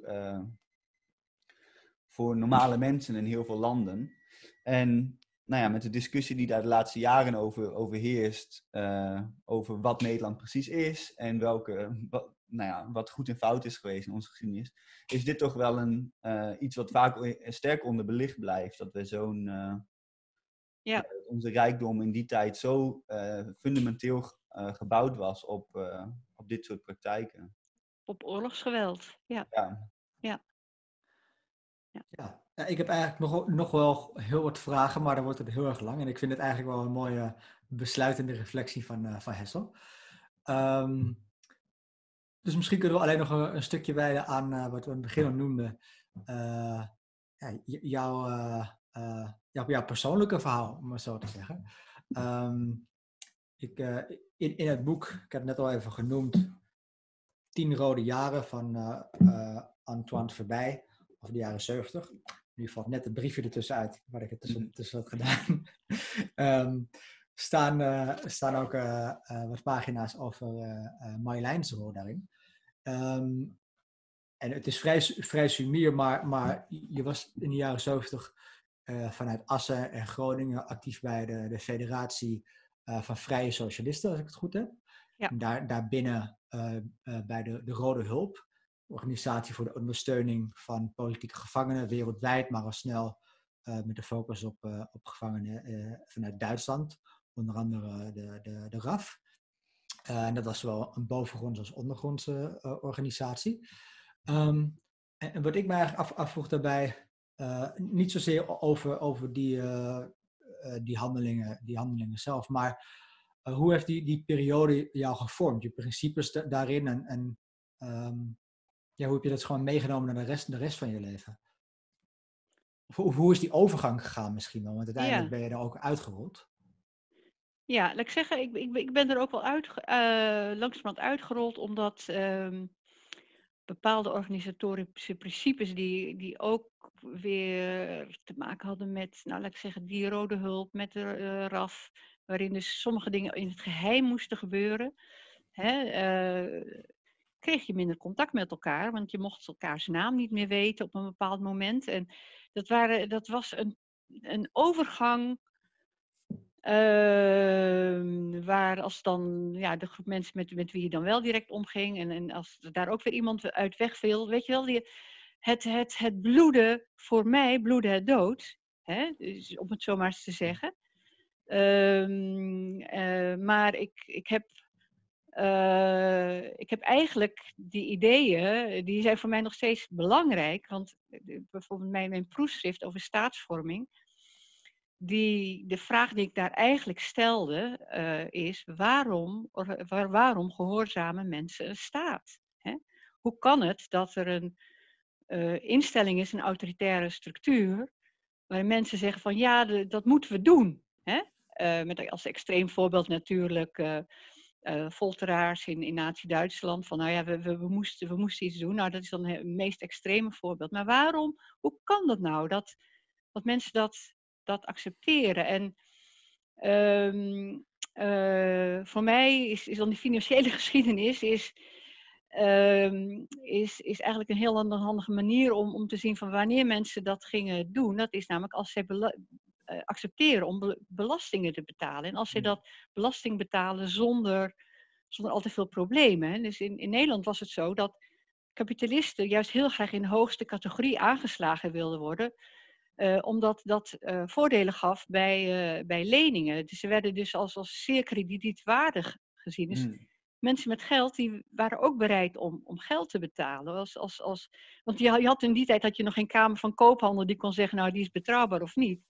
voor normale mensen in heel veel landen. En met de discussie die daar de laatste jaren over heerst, over wat Nederland precies is en wat goed en fout is geweest in onze geschiedenis, is dit toch wel iets wat vaak sterk onderbelicht blijft. Dat we onze rijkdom in die tijd zo fundamenteel gebouwd was op dit soort praktijken. Op oorlogsgeweld, ja. Ja, ik heb eigenlijk nog wel heel wat vragen, maar dan wordt het heel erg lang. En ik vind het eigenlijk wel een mooie besluitende reflectie van Hessel. Dus misschien kunnen we alleen nog een stukje wijden aan wat we in het begin al noemden. Jouw persoonlijke verhaal, om het zo te zeggen. In het boek, ik heb het net al even genoemd, 10 rode jaren van Antoine Verbij, over de jaren 70. Nu valt net een briefje ertussen uit, waar ik het tussen had gedaan. Staan ook wat pagina's over Marjoleins rol daarin. En het is vrij sumier, maar je was in de jaren 70 vanuit Assen en Groningen actief bij de Federatie van Vrije Socialisten, als ik het goed heb. Ja. Daarbinnen bij de Rode Hulp, organisatie voor de ondersteuning van politieke gevangenen wereldwijd, maar al snel met de focus op gevangenen vanuit Duitsland, onder andere de RAF. En dat was zowel een bovengrondse als ondergrondse organisatie. En wat ik me eigenlijk afvroeg daarbij, niet zozeer over die handelingen zelf, maar hoe heeft die periode jou gevormd? Je principes daarin en hoe heb je dat gewoon meegenomen naar de rest van je leven? Hoe is die overgang gegaan misschien wel? Want uiteindelijk ben je er ook uitgerold. Ja, laat ik zeggen, ik ben er ook wel langzamerhand uitgerold, omdat bepaalde organisatorische principes die ook weer te maken hadden met, laat ik zeggen, die Rode Hulp, met de RAF, waarin dus sommige dingen in het geheim moesten gebeuren. Kreeg je minder contact met elkaar, want je mocht elkaars naam niet meer weten op een bepaald moment. En dat was een overgang waar als dan de groep mensen met wie je dan wel direct omging en als daar ook weer iemand uit wegviel, weet je wel, het bloeden, voor mij bloedde het dood, dus om het zo maar eens te zeggen. Maar ik heb eigenlijk die ideeën, die zijn voor mij nog steeds belangrijk. Want bijvoorbeeld mijn proefschrift over staatsvorming, de vraag die ik daar eigenlijk stelde is: waarom gehoorzamen mensen een staat? Hè? Hoe kan het dat er een instelling is, een autoritaire structuur, waarin mensen zeggen van ja, dat moeten we doen. Hè? Met als extreem voorbeeld natuurlijk folteraars in Nazi-Duitsland. Van nou ja, we moesten iets doen. Nou, dat is dan het meest extreme voorbeeld. Maar hoe kan dat nou? Dat mensen dat accepteren. En voor mij is dan die financiële geschiedenis is eigenlijk een heel handige manier om te zien van wanneer mensen dat gingen doen. Dat is namelijk als zij accepteren om belastingen te betalen. En als zij dat belasting betalen zonder al te veel problemen. Hè. Dus in Nederland was het zo dat kapitalisten juist heel graag in de hoogste categorie aangeslagen wilden worden. Omdat dat voordelen gaf bij leningen. Dus ze werden dus als zeer kredietwaardig gezien. Dus mensen met geld die waren ook bereid om geld te betalen. Want je had in die tijd had je nog geen Kamer van Koophandel die kon zeggen, nou die is betrouwbaar of niet.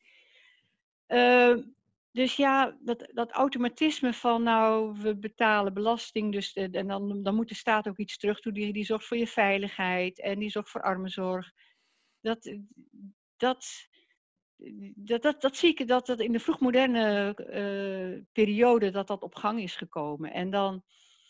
Dus ja, dat automatisme van nou, we betalen belasting, dus, en dan moet de staat ook iets terug doen. Die zorgt voor je veiligheid en die zorgt voor armenzorg. Dat zie ik dat in de vroegmoderne periode dat op gang is gekomen. En dan,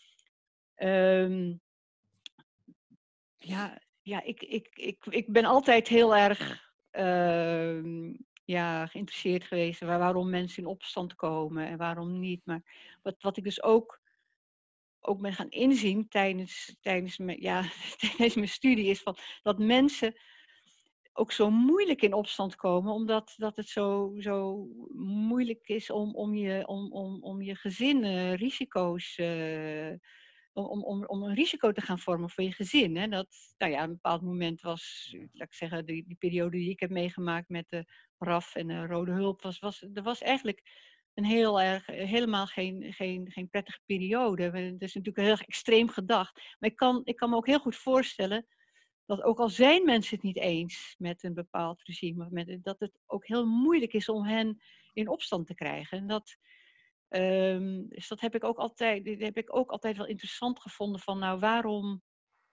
ik ben altijd heel erg geïnteresseerd geweest waarom mensen in opstand komen en waarom niet. Maar wat ik dus ook ben gaan inzien tijdens mijn studie is dat mensen ook zo moeilijk in opstand komen, omdat het zo moeilijk is om je gezin risico's, om een risico te gaan vormen voor je gezin. Hè? Dat, nou ja, een bepaald moment was, laat ik zeggen, die periode die ik heb meegemaakt met de RAF en de Rode Hulp, er was eigenlijk helemaal geen prettige periode. Het is natuurlijk heel erg extreem gedacht. Maar ik kan me ook heel goed voorstellen dat ook al zijn mensen het niet eens met een bepaald regime, dat het ook heel moeilijk is om hen in opstand te krijgen. En dus dat heb ik ook altijd wel interessant gevonden van nou waarom,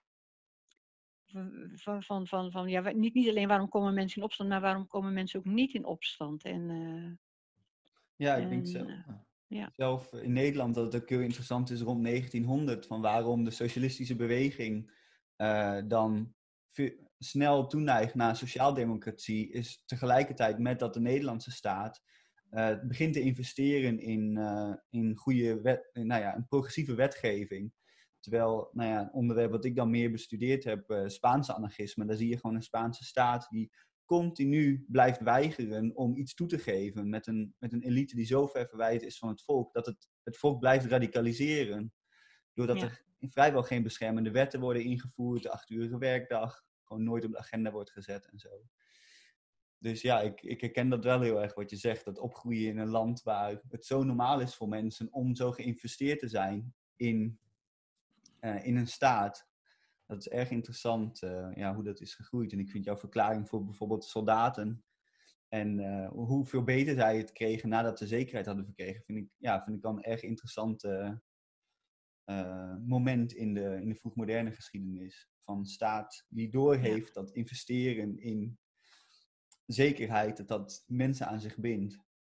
niet alleen waarom komen mensen in opstand, maar waarom komen mensen ook niet in opstand. Ja, ik denk zelf. Ja. Zelf in Nederland dat het ook heel interessant is rond 1900, van waarom de socialistische beweging dan snel toeneigt naar sociaaldemocratie, is tegelijkertijd met dat de Nederlandse staat begint te investeren in goede een progressieve wetgeving. Terwijl, een onderwerp wat ik dan meer bestudeerd heb, Spaanse anarchisme, daar zie je gewoon een Spaanse staat die continu blijft weigeren om iets toe te geven met een elite die zo ver verwijderd is van het volk, dat het volk blijft radicaliseren. Doordat er vrijwel geen beschermende wetten worden ingevoerd, de 8-urige werkdag gewoon nooit op de agenda wordt gezet en zo. Dus ja, ik herken dat wel heel erg wat je zegt, dat opgroeien in een land waar het zo normaal is voor mensen om zo geïnvesteerd te zijn in een staat. Dat is erg interessant hoe dat is gegroeid. En ik vind jouw verklaring voor bijvoorbeeld soldaten en hoeveel beter zij het kregen nadat ze zekerheid hadden verkregen, vind ik dan een erg interessant moment in de vroegmoderne geschiedenis. Van staat die doorheeft dat investeren in zekerheid, dat mensen aan zich bindt.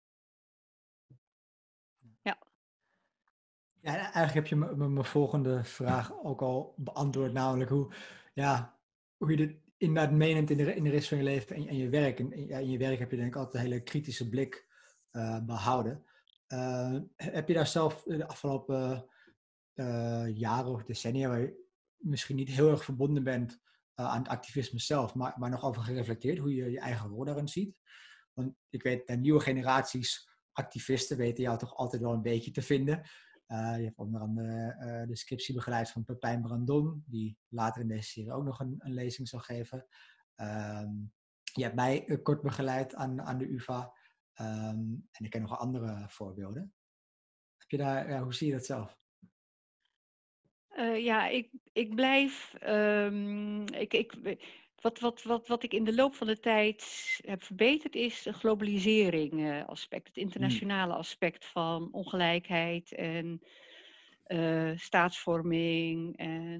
Ja, eigenlijk heb je mijn volgende vraag ook al beantwoord, namelijk hoe je dit inderdaad meeneemt in de rest van je leven en je werk. En in je werk heb je denk ik altijd een hele kritische blik behouden. Heb je daar zelf de afgelopen jaren of decennia, waar je misschien niet heel erg verbonden bent aan het activisme zelf, maar nog over gereflecteerd, hoe je je eigen rol daarin ziet? Want ik weet, de nieuwe generaties activisten weten jou toch altijd wel een beetje te vinden. Je hebt onder andere de scriptie begeleid van Pepijn Brandon, die later in deze serie ook nog een lezing zal geven. Je hebt mij kort begeleid aan de UvA. En ik ken nog andere voorbeelden. Heb je daar, hoe zie je dat zelf? Ik blijf. wat ik in de loop van de tijd heb verbeterd is de globalisering aspect. Het internationale aspect van ongelijkheid en staatsvorming.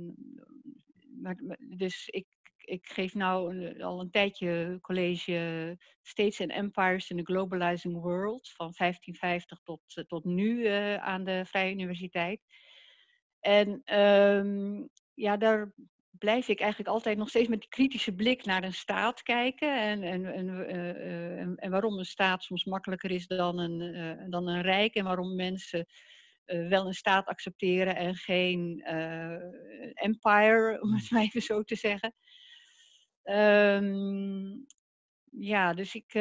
Dus ik geef nou al een tijdje college States and Empires in the Globalizing World van 1550 tot nu aan de Vrije Universiteit. En ja, daar blijf ik eigenlijk altijd nog steeds met die kritische blik naar een staat kijken. En waarom een staat soms makkelijker is dan een rijk. En waarom mensen wel een staat accepteren en geen empire, om het maar even zo te zeggen. Ja, dus ik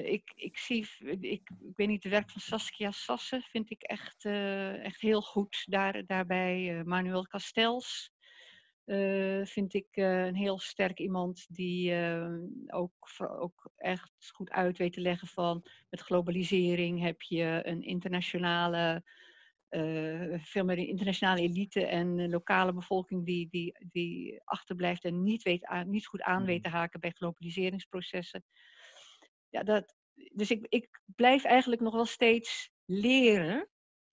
weet niet, de werk van Saskia Sassen vind ik echt heel goed. Daarbij Manuel Castells vind ik een heel sterk iemand die ook echt goed uit weet te leggen van met globalisering heb je een internationale, veel meer een internationale elite en een lokale bevolking die achterblijft en niet goed aan weet te haken bij globaliseringsprocessen. Ja, dus ik blijf eigenlijk nog wel steeds leren.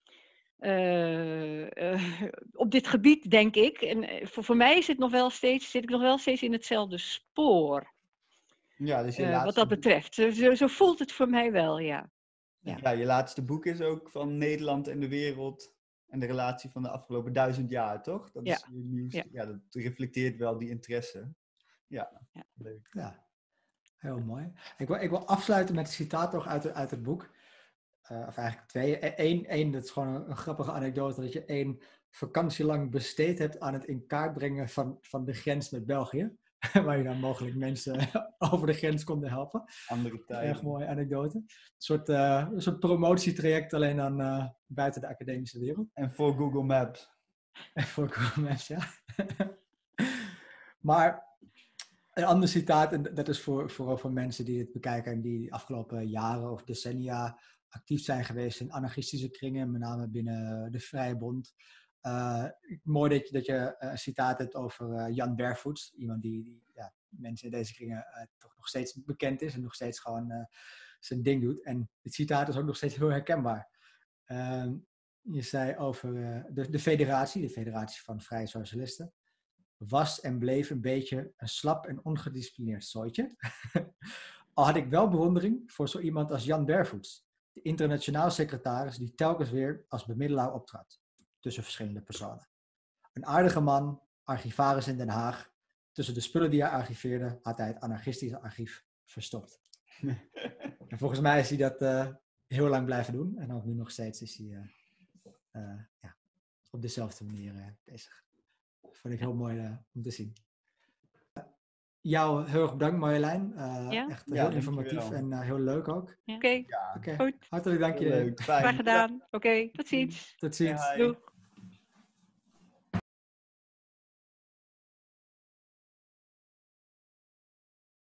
Op dit gebied, denk ik. En voor mij zit ik nog wel steeds in hetzelfde spoor. Ja, dus je Wat dat betreft. Zo voelt het voor mij wel, ja. Ja, je laatste boek is ook van Nederland en de wereld en de relatie van de afgelopen 1000 jaar, toch? Dat is je nieuwste. Ja, dat reflecteert wel die interesse. Ja, leuk. Ja, heel mooi. Ik wil afsluiten met een citaat toch uit het boek. Of eigenlijk twee. Eén, dat is gewoon een grappige anekdote, dat je 1 vakantie lang besteed hebt aan het in kaart brengen van de grens met België. Waar je dan mogelijk mensen over de grens konden helpen. Andere tijden. Erg mooie anekdote. Een soort promotietraject, alleen dan buiten de academische wereld. En voor Google Maps. En voor Google Maps, ja. Maar een ander citaat, en dat is vooral voor mensen die het bekijken en die de afgelopen jaren of decennia actief zijn geweest in anarchistische kringen, met name binnen de Vrije Bond. Mooi dat je een citaat hebt over Jan Barefoots, iemand die mensen in deze kringen toch nog steeds bekend is en nog steeds gewoon zijn ding doet. En het citaat is ook nog steeds heel herkenbaar. Je zei over de federatie van Vrije Socialisten. Was en bleef een beetje een slap en ongedisciplineerd zooitje. Al had ik wel bewondering voor zo iemand als Jan Barefoots, de internationaal secretaris die telkens weer als bemiddelaar optrad tussen verschillende personen. Een aardige man, archivaris in Den Haag. Tussen de spullen die hij archiveerde had hij het anarchistische archief verstopt. En volgens mij is hij dat heel lang blijven doen. En ook nu nog steeds is hij op dezelfde manier bezig. Dat vond ik heel mooi om te zien. Jou heel erg bedankt, Marjolein. Echt heel informatief en heel leuk ook. Oké, goed. Hartelijk dank je. Graag gedaan. Oké, tot ziens. Tot ziens. Ja, Doeg.